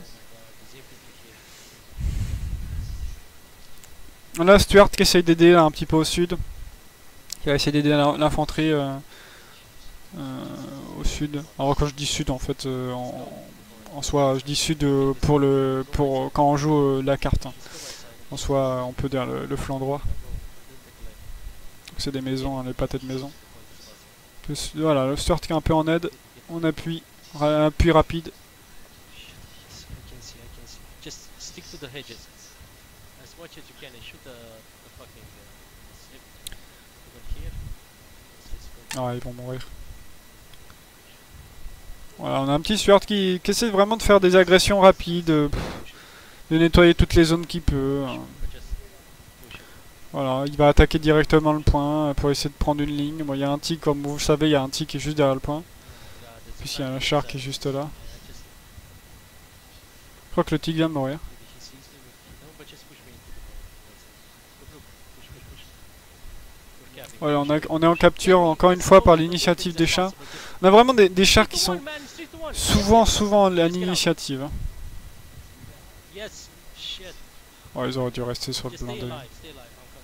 On a Stuart qui essaye d'aider là, un petit peu au sud. Qui va essayer d'aider la- l'infanterie euh, euh, au sud. Alors quand je dis sud en fait, euh, en, en soi je dis sud euh, pour le pour quand on joue euh, la carte. Hein. En soi on peut dire le, le flanc droit. Donc c'est des maisons, hein, les pâtés de maison. Le su- voilà, le Stuart qui est un peu en aide. On appuie, ra- appui rapide. Yes, I can see, I can see. Just stick to the hedges. As much as you can and shoot the, the fucking uh, slip. Even here. Let's just go. Ah, ils vont mourir. Voilà, on a un petit Stuart qui, qui essaie vraiment de faire des agressions rapides, euh, pff, de nettoyer toutes les zones qu'il peut. Hein. But just push it. Voilà, il va attaquer directement le point euh, pour essayer de prendre une ligne. Bon, il y a un tic, comme vous le savez, il y a un tic qui est juste derrière le point. Yeah, there's Puis a il y a un fight char inside. qui est juste là. Yeah, just Je crois que le tic vient de mourir. maybe he sees me. No, but just push me into the corner. That's it. Look, look, push, push, push. We're capping. Voilà, on, a- Push. on est en capture encore une fois par l'initiative des chars. On a vraiment des, des chars qui sont souvent, souvent à l'initiative. Hein. Yes, shit. Ouais, ils auraient dû rester sur le Just stay blindé. alive, stay alive.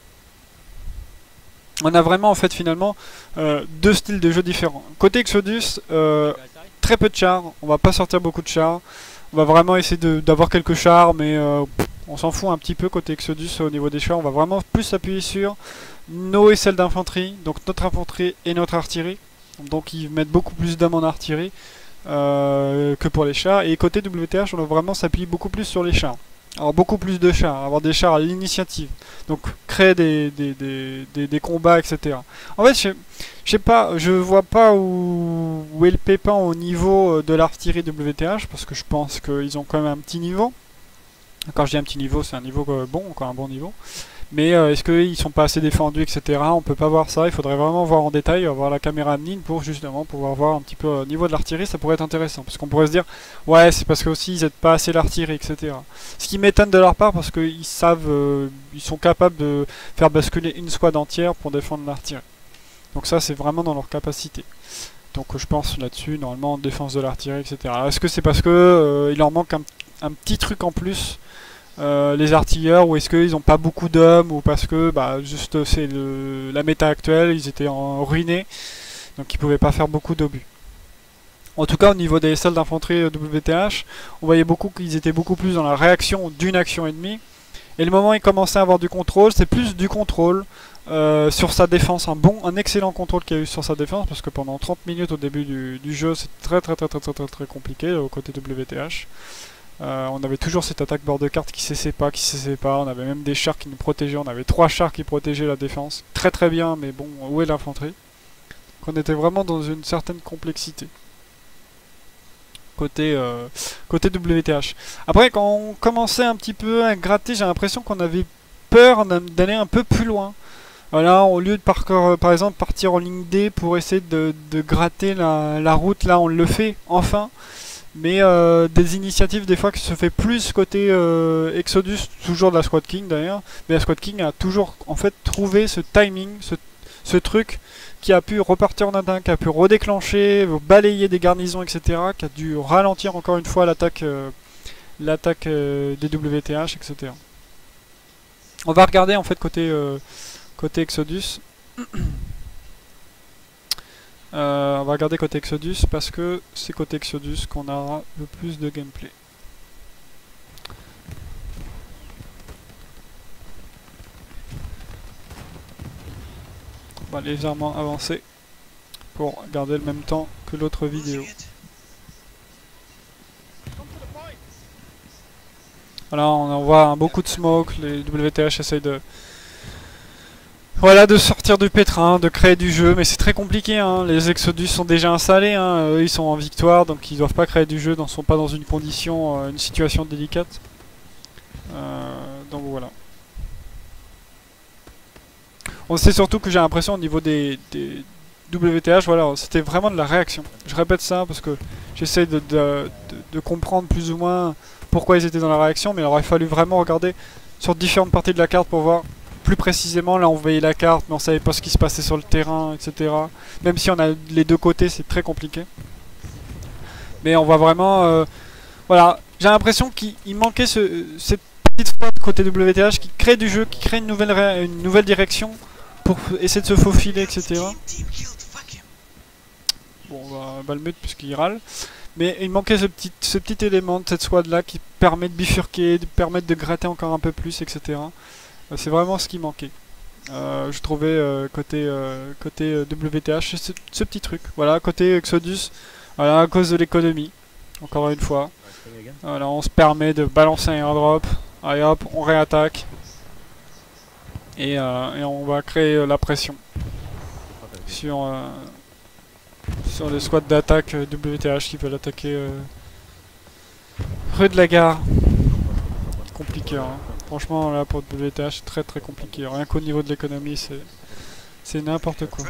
On a vraiment en fait finalement euh, deux styles de jeu différents. Côté Exodus, euh, Okay. Guys die? très peu de chars, on va pas sortir beaucoup de chars. On va vraiment essayer de- d'avoir quelques chars, mais euh, pff, on s'en fout un petit peu côté Exodus au niveau des chars. On va vraiment plus s'appuyer sur nos aisselles d'infanterie, donc notre infanterie et notre artillerie. Donc ils mettent beaucoup plus d'hommes en artillerie euh, que pour les chars. Et côté W T H, on va vraiment s'appuyer beaucoup plus sur les chars. Alors beaucoup plus de chars, avoir des chars à l'initiative. Donc créer des, des, des, des, des combats, et cetera. En fait, je, je sais pas, je vois pas où, où est le pépin au niveau euh, de l'artillerie W T H, parce que je pense qu'ils ont quand même un petit niveau. Quand je dis un petit niveau, c'est un niveau euh, bon, encore un bon niveau. Mais euh, est-ce qu'ils sont pas assez défendus, et cetera. On peut pas voir ça, il faudrait vraiment voir en détail, avoir la caméra mine pour justement pouvoir voir un petit peu au niveau de l'artillerie, ça pourrait être intéressant. Parce qu'on pourrait se dire, ouais, c'est parce que aussi ils aident pas assez l'artillerie, et cetera. Ce qui m'étonne de leur part, parce qu'ils savent, euh, ils sont capables de faire basculer une squad entière pour défendre l'artillerie. Donc ça, c'est vraiment dans leur capacité. Donc euh, je pense là-dessus, normalement, défense de l'artillerie, et cetera. Est-ce que c'est parce que euh, il leur manque un, un petit truc en plus, euh, les artilleurs, ou est-ce qu'ils n'ont pas beaucoup d'hommes, ou parce que bah, juste c'est le- la méta actuelle, ils étaient en ruinés, donc ils pouvaient pas faire beaucoup d'obus. En tout cas, au niveau des salles d'infanterie euh, W T H, on voyait beaucoup qu'ils étaient beaucoup plus dans la réaction d'une action ennemie. Et le moment où ils commençaient à avoir du contrôle, c'est plus du contrôle euh, sur sa défense, un bon, un excellent contrôle qu'il y a eu sur sa défense, parce que pendant trente minutes au début du, du jeu, c'est très très très très très très très compliqué euh, au côté W T H. Euh, on avait toujours cette attaque bord de carte qui cessait pas, qui cessait pas. On avait même des chars qui nous protégeaient. On avait trois chars qui protégeaient la défense. Très très bien, mais bon, où est l'infanterie? Donc on était vraiment dans une certaine complexité. Côté, euh, côté W T H. Après, quand on commençait un petit peu à gratter, j'ai l'impression qu'on avait peur d'aller un peu plus loin. Voilà, au lieu de par, par exemple partir en ligne D pour essayer de, de gratter la, la route, là on le fait enfin. Mais euh, des initiatives des fois qui se fait plus côté euh, Exodus, toujours de la Squad King d'ailleurs. Mais la Squad King a toujours en fait trouvé ce timing, ce, ce truc qui a pu repartir en attaque, qui a pu redéclencher, balayer des garnisons, et cetera, qui a dû ralentir encore une fois l'attaque euh, l'attaque euh, des W T H, et cetera. On va regarder en fait côté, euh, côté Exodus. euh, on va regarder côté Exodus parce que c'est côté Exodus qu'on aura le plus de gameplay. On va légèrement avancer pour garder le même temps que l'autre vidéo. Losing it. Voilà, on en voit hein, beaucoup de smoke, les W T H essayent de... Voilà, de sortir du pétrin, de créer du jeu, mais c'est très compliqué, hein. Les Exodus sont déjà installés, hein. Eux, ils sont en victoire, donc ils doivent pas créer du jeu, ne sont pas dans une condition, euh, une situation délicate. Euh, donc voilà. On sait surtout que j'ai l'impression au niveau des, des W T H, voilà, c'était vraiment de la réaction. Je répète ça parce que j'essaie de, de, de, de comprendre plus ou moins pourquoi ils étaient dans la réaction, mais il aurait fallu vraiment regarder sur différentes parties de la carte pour voir plus précisément. Là on voyait la carte mais on savait pas ce qui se passait sur le terrain, et cetera. Même si on a les deux côtés, c'est très compliqué. Mais on voit vraiment... Euh, voilà, j'ai l'impression qu'il manquait ce, cette petite fois de côté W T H qui crée du jeu, qui crée une nouvelle, ré une nouvelle direction pour essayer de se faufiler, et cetera. Team, team killed, fuck him. Bon, on va le mettre puisqu'il râle. Mais il manquait ce petit, ce petit élément de cette squad là qui permet de bifurquer, de permettre de gratter encore un peu plus, et cetera. Euh, c'est vraiment ce qui manquait. Euh, je trouvais euh, côté, euh, côté euh, W T H ce, ce petit truc. Voilà, côté Exodus, voilà, à cause de l'économie. Encore une fois. Voilà, on se permet de balancer un airdrop. Allez hop, on réattaque. Et, euh, et on va créer euh, la pression sur... Euh, sur les squads d'attaque euh, W T H qui veulent attaquer euh, rue de la Gare. Compliqué, hein. Franchement là pour W T H c'est très très compliqué. Rien qu'au niveau de l'économie c'est c'est n'importe quoi.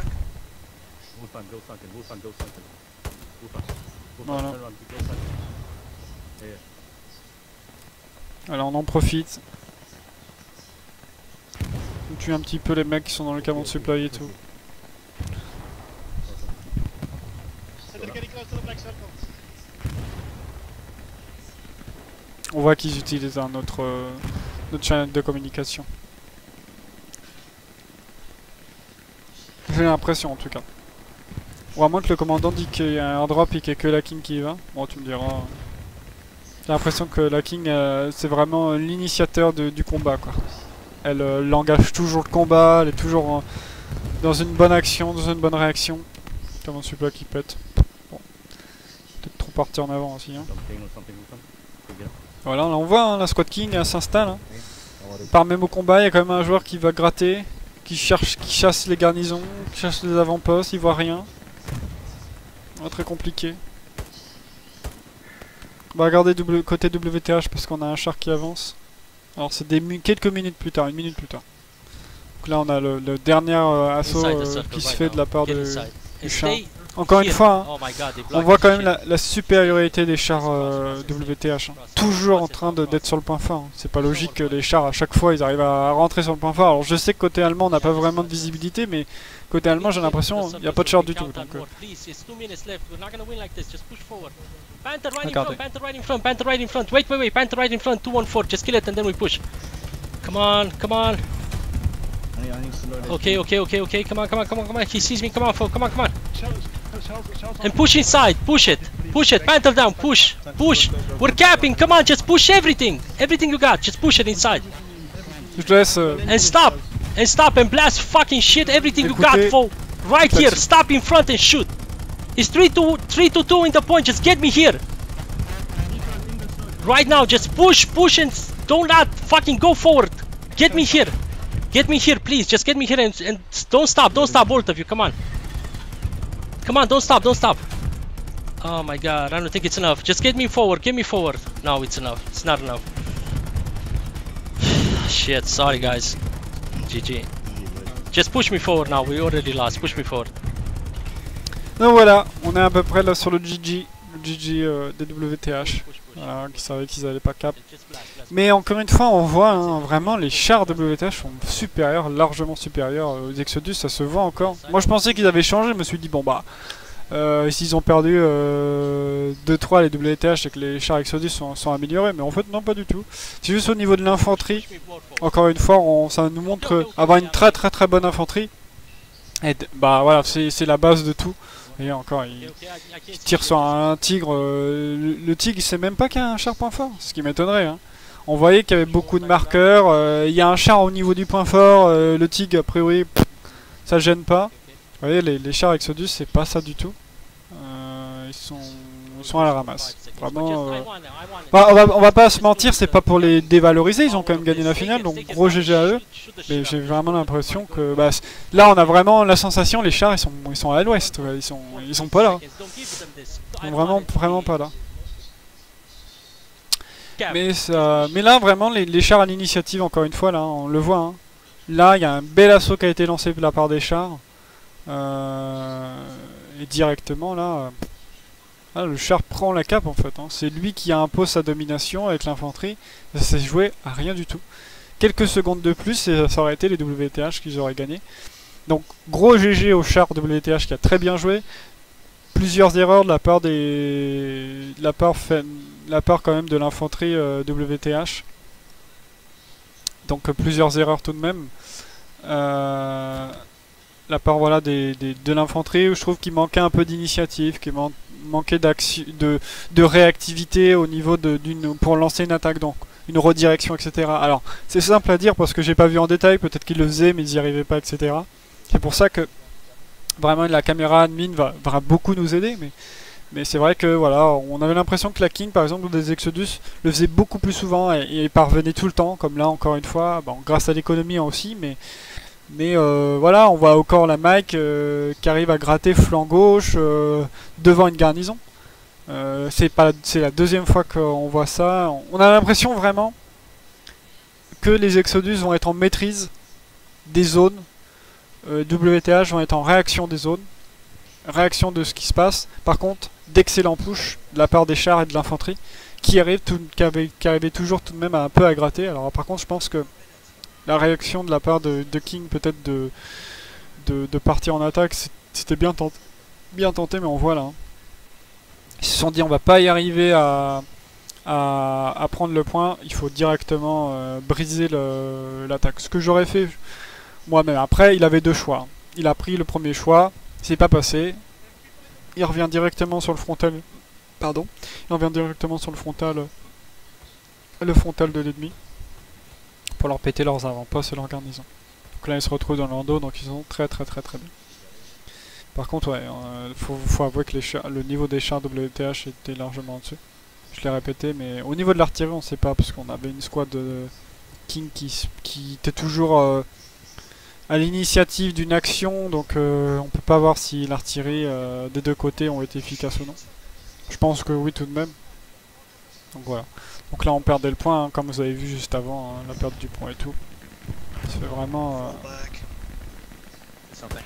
Voilà. Alors on en profite. On tue un petit peu les mecs qui sont dans le camion de supply et tout. They're getting close to the black circle. On voit qu'ils utilisent un autre, euh, notre channel de communication. J'ai l'impression en tout cas. Ou à moins que le commandant dit qu'il y a un airdrop et qu'il n'y a que la King qui y va. Bon, tu me diras. J'ai l'impression que la King euh, c'est vraiment l'initiateur du combat quoi. Elle euh, l'engage toujours le combat, elle est toujours euh, dans une bonne action, dans une bonne réaction. Comment je sais pas qui pète. Bon. Peut-être trop partir en avant aussi. Hein. Voilà, là on voit hein, la Squad King elle s'installe. Hein. Par même au combat, il y a quand même un joueur qui va gratter, qui cherche, qui chasse les garnisons, qui chasse les avant-postes, il voit rien. Ouais, très compliqué. On va regarder w côté W T H parce qu'on a un char qui avance. Alors c'est des mi quelques minutes plus tard, une minute plus tard. Donc là on a le, le dernier euh, assaut euh, qui se fait de la part de, du char. Encore une fois, hein, on voit quand même la, la supériorité des chars euh, W T H. Hein. Toujours en train d'être sur le point fort. Hein. C'est pas logique que les chars à chaque fois ils arrivent à rentrer sur le point fort. Alors je sais que côté allemand on n'a pas vraiment de visibilité, mais côté allemand j'ai l'impression qu'il n'y a pas de char du tout. Donc, euh... Panther right in front, Panther right in front, Panther right in front. Wait, wait, wait, Panther right in front, two one four. Just kill it and then we push. Come on, come on. Okay, okay, okay, okay. Come on, come on, come on, come on. He sees me. Come on, come on, come on. And push inside. Push it. Push it. Panther down. Push. Push. We're capping. Come on, just push everything. Everything you got. Just push it inside. Je te laisse. Euh... And stop. And stop and blast fucking shit. Everything you got, for right here. Stop in front and shoot. It's three to three to two in the point. Just get me here. Right now, just push, push, and don't not fucking go forward. Get me here. Get me here, please. Just get me here and, and don't stop. Don't stop, both of you. Come on. Come on, don't stop. Don't stop. Oh my god, I don't think it's enough. Just get me forward. Get me forward. No, it's enough. It's not enough. Shit. Sorry, guys. G G. Just push me forward now. We already lost. Push me forward. Donc voilà, on est à peu près là sur le G G. le G G euh, des W T H. Push, push, push. Voilà, qui savaient qu'ils allaient pas cap. Just blast, blast. Mais encore une fois, on voit hein, vraiment les chars W T H sont supérieurs, largement supérieurs aux Exodus, ça se voit encore. Moi je pensais qu'ils avaient changé, je me suis dit bon bah, euh, s'ils ont perdu euh, deux trois les W T H et que les chars Exodus sont, sont améliorés, mais en fait non pas du tout. C'est juste au niveau de l'infanterie, Push me forward, forward. encore une fois, on, ça nous montre que avoir une très très très bonne infanterie, et d- bah voilà, c'est c'est la base de tout. Et encore, il, Okay, okay, I, I can't il see tire you. sur un tigre. euh, le, le tigre, il sait même pas qu'il y a un char point fort, ce qui m'étonnerait. Hein. On voyait qu'il y avait beaucoup de marqueurs. euh, Il y a un char au niveau du point fort. euh, le tigre, a priori, pff, ça gêne pas. Vous voyez, les, les chars Exodus, c'est pas ça du tout. Euh, ils sont, ils sont à la ramasse. Vraiment. euh, bah, on, va, on va pas se mentir, c'est pas pour les dévaloriser. Ils ont quand même gagné la finale, donc gros G G à eux. Mais j'ai vraiment l'impression que bah, c- là, on a vraiment la sensation, les chars, ils sont, ils sont à l'ouest. Ouais, ils sont, ils sont pas là. Ils sont vraiment, vraiment pas là. Mais, ça, mais là, vraiment, les, les chars à l'initiative, encore une fois, là, on le voit. Hein. Là, il y a un bel assaut qui a été lancé de la part des chars. Euh, et directement, là, euh, ah, le char prend la cape, en fait. Hein. C'est lui qui a imposé sa domination avec l'infanterie. Ça s'est joué à rien du tout. Quelques secondes de plus, et ça aurait été les W T H qu'ils auraient gagné. Donc, gros G G au char W T H qui a très bien joué. Plusieurs erreurs de la part des, de la part, fait... de la part quand même de l'infanterie euh, W T H. Donc euh, plusieurs erreurs tout de même. Euh, la part voilà des, des- de l'infanterie où je trouve qu'il manquait un peu d'initiative, qu'il man- manquait d'action, de, de réactivité au niveau de d'une pour lancer une attaque, donc une redirection, et cetera. Alors c'est simple à dire parce que j'ai pas vu en détail, peut-être qu'ils le faisaient mais ils n'y arrivaient pas, et cetera. C'est pour ça que vraiment la caméra admin va, va beaucoup nous aider, mais, mais c'est vrai que voilà, on avait l'impression que la King par exemple ou des Exodus le faisait beaucoup plus souvent et, et parvenait tout le temps, comme là encore une fois, bon, grâce à l'économie hein, aussi, mais, mais euh, voilà, on voit encore la Mike euh, qui arrive à gratter flanc gauche euh, devant une garnison. Euh, c'est pas, c'est la deuxième fois qu'on voit ça. On a l'impression vraiment que les Exodus vont être en maîtrise des zones. Euh, W T H vont être en réaction des zones, réaction de ce qui se passe. Par contre, d'excellents push de la part des chars et de l'infanterie qui arrivent tout, qui, avaient- qui arrivaient toujours tout de même à un peu à gratter. Alors par contre, je pense que la réaction de la part de, de King peut-être de, de, de partir en attaque, c'est- c'était bien tenté, bien tenté, mais on voit là. Hein. Ils se sont dit on va pas y arriver à, à, à prendre le point, il faut directement euh, briser le- l'attaque. Ce que j'aurais fait moi-même. Après, il avait deux choix. Il a pris le premier choix, c'est pas passé. Il revient directement sur le frontal. Pardon. Il revient directement sur le frontal. Le frontal de l'ennemi. Pour leur péter leurs avant-postes et leur garnison. Donc là, ils se retrouvent dans leur dos, donc ils sont très très très très bien. Par contre, ouais, euh, faut, faut avouer que les chars- le niveau des chars W T H était largement au-dessus. Je l'ai répété, mais au niveau de l'artillerie, on sait pas, parce qu'on avait une squad de King qui, s- qui était toujours euh, à l'initiative d'une action, donc euh, on peut pas voir si l'artillerie euh, des deux côtés ont été efficaces ou non. Je pense que oui tout de même. Donc voilà. Donc là on perdait le point, hein, comme vous avez vu juste avant, hein, la perte du point et tout. C'est vraiment... euh, Fall back. Something.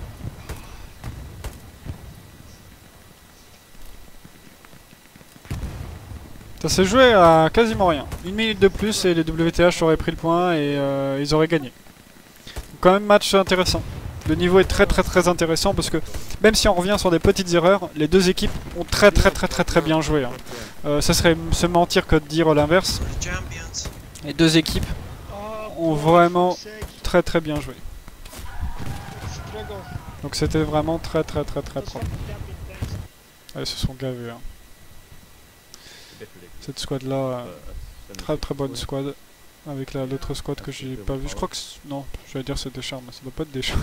Ça s'est joué à quasiment rien. Une minute de plus et les W T H auraient pris le point et euh, ils auraient gagné. Donc quand même match intéressant. Le niveau est très très très intéressant parce que même si on revient sur des petites erreurs, les deux équipes ont très très très très très bien joué. Hein. Euh, ça serait se mentir que de dire l'inverse. For the champions. Les deux équipes Oh, ont for vraiment fuck's sake, très très bien joué. struggle. Donc c'était vraiment très très très très That's propre. what happened, thanks. Ah, ils se sont gavés. Hein. Bit ridiculous. Cette squad là, But, uh, très très bonne squad. Avec la- l'autre squad que j'ai pas vu. Je crois que... c- Non, j'allais dire c'est des chars, mais ça doit pas être des chars.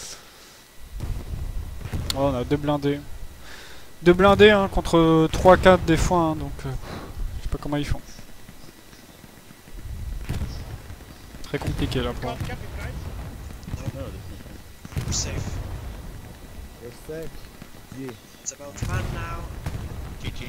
Oh, on a deux blindés. Deux blindés hein, contre trois quatre des fois, hein, donc euh, je sais pas comment ils font. Très compliqué là pour eux. Can't cap it, right? No, this is We're safe. You're safe. Yeah. It's about fun now. G G.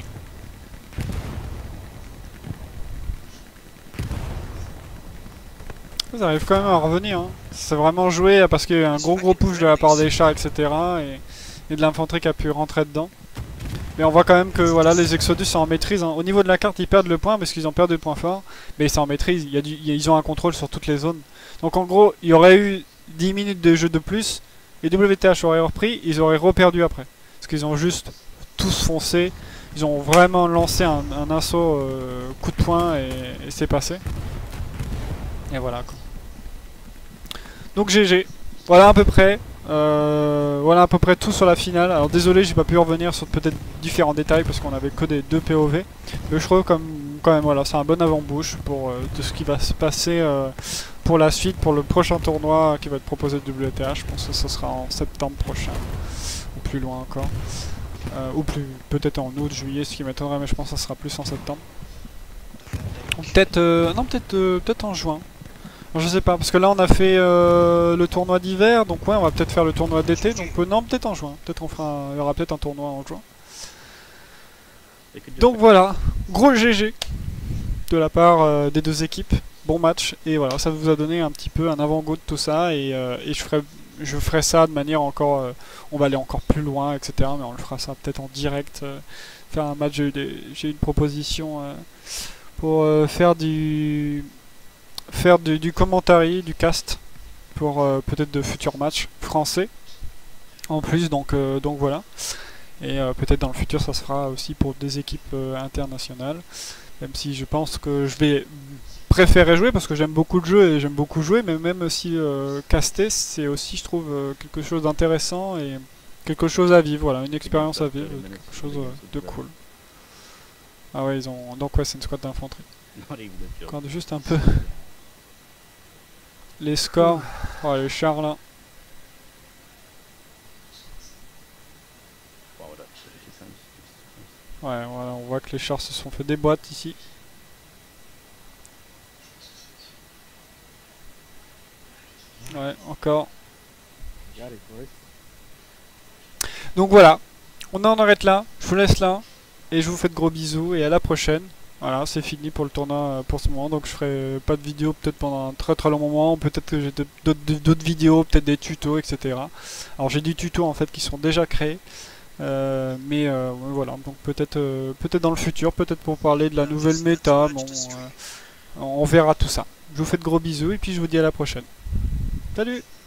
Ils arrivent quand même à revenir. Hein. C'est vraiment joué parce qu'il y a eu un gros gros push de la part des chars, et cetera. Et, et de l'infanterie qui a pu rentrer dedans. Mais on voit quand même que voilà, les Exodus sont en maîtrise. Hein. Au niveau de la carte, ils perdent le point parce qu'ils ont perdu le point fort. Mais ils sont en maîtrise. Il y a du, ils ont un contrôle sur toutes les zones. Donc en gros, il y aurait eu dix minutes de jeu de plus. Et W T H aurait repris. Ils auraient reperdu après. Parce qu'ils ont juste tous foncé. Ils ont vraiment lancé un, un assaut euh, coup de poing et, et c'est passé. Et voilà quoi. Donc G G. Voilà à peu près. Euh, voilà à peu près tout sur la finale. Alors désolé, j'ai pas pu revenir sur peut-être différents détails parce qu'on avait que des deux P O V. Mais je trouve comme quand même voilà, c'est un bon avant-bouche pour euh, de ce qui va se passer euh, pour la suite, pour le prochain tournoi qui va être proposé de W T H. Je pense que ce sera en septembre prochain ou plus loin encore, euh, ou plus peut-être en août, juillet, ce qui m'étonnerait, mais je pense que ça sera plus en septembre. Ou peut-être euh, non, peut-être euh, peut-être en juin. Je sais pas, parce que là on a fait euh, le tournoi d'hiver, donc ouais, on va peut-être faire le tournoi d'été, donc euh, non, peut-être en juin, peut-être on fera, un, il y aura peut-être un tournoi en juin. Donc voilà, gros G G de la part euh, des deux équipes, bon match, et voilà, ça vous a donné un petit peu un avant-goût de tout ça, et, euh, et je ferai, je ferai ça de manière encore, euh, on va aller encore plus loin, et cetera, mais on le fera ça peut-être en direct, euh, faire un match, j'ai eu, des, j'ai eu une proposition euh, pour euh, faire du... faire du, du commentary, du cast pour euh, peut-être de futurs matchs français en plus, donc, euh, donc voilà. Et euh, peut-être dans le futur ça se fera aussi pour des équipes euh, internationales, même si je pense que je vais préférer jouer parce que j'aime beaucoup le jeu et j'aime beaucoup jouer, mais même aussi euh, caster c'est aussi je trouve euh, quelque chose d'intéressant et quelque chose à vivre, voilà, une expérience à vivre, quelque chose euh, de cool. Ah ouais, ils ont, donc ouais, c'est une squad d'infanterie. Encore juste un peu. Les scores, oh les chars là. Ouais, voilà, on voit que les chars se sont fait des boîtes ici. Ouais, encore. Donc voilà, on en arrête là, je vous laisse là, et je vous fais de gros bisous, et à la prochaine. Voilà, c'est fini pour le tournoi pour ce moment, donc je ferai pas de vidéo peut-être pendant un très très long moment, peut-être que j'ai d'autres vidéos, peut-être des tutos, et cetera. Alors j'ai des tutos en fait qui sont déjà créés, euh, mais euh, voilà, donc peut-être euh, peut-être dans le futur, peut-être pour parler de la nouvelle méta, bon, euh, on verra tout ça. Je vous fais de gros bisous et puis je vous dis à la prochaine. Salut!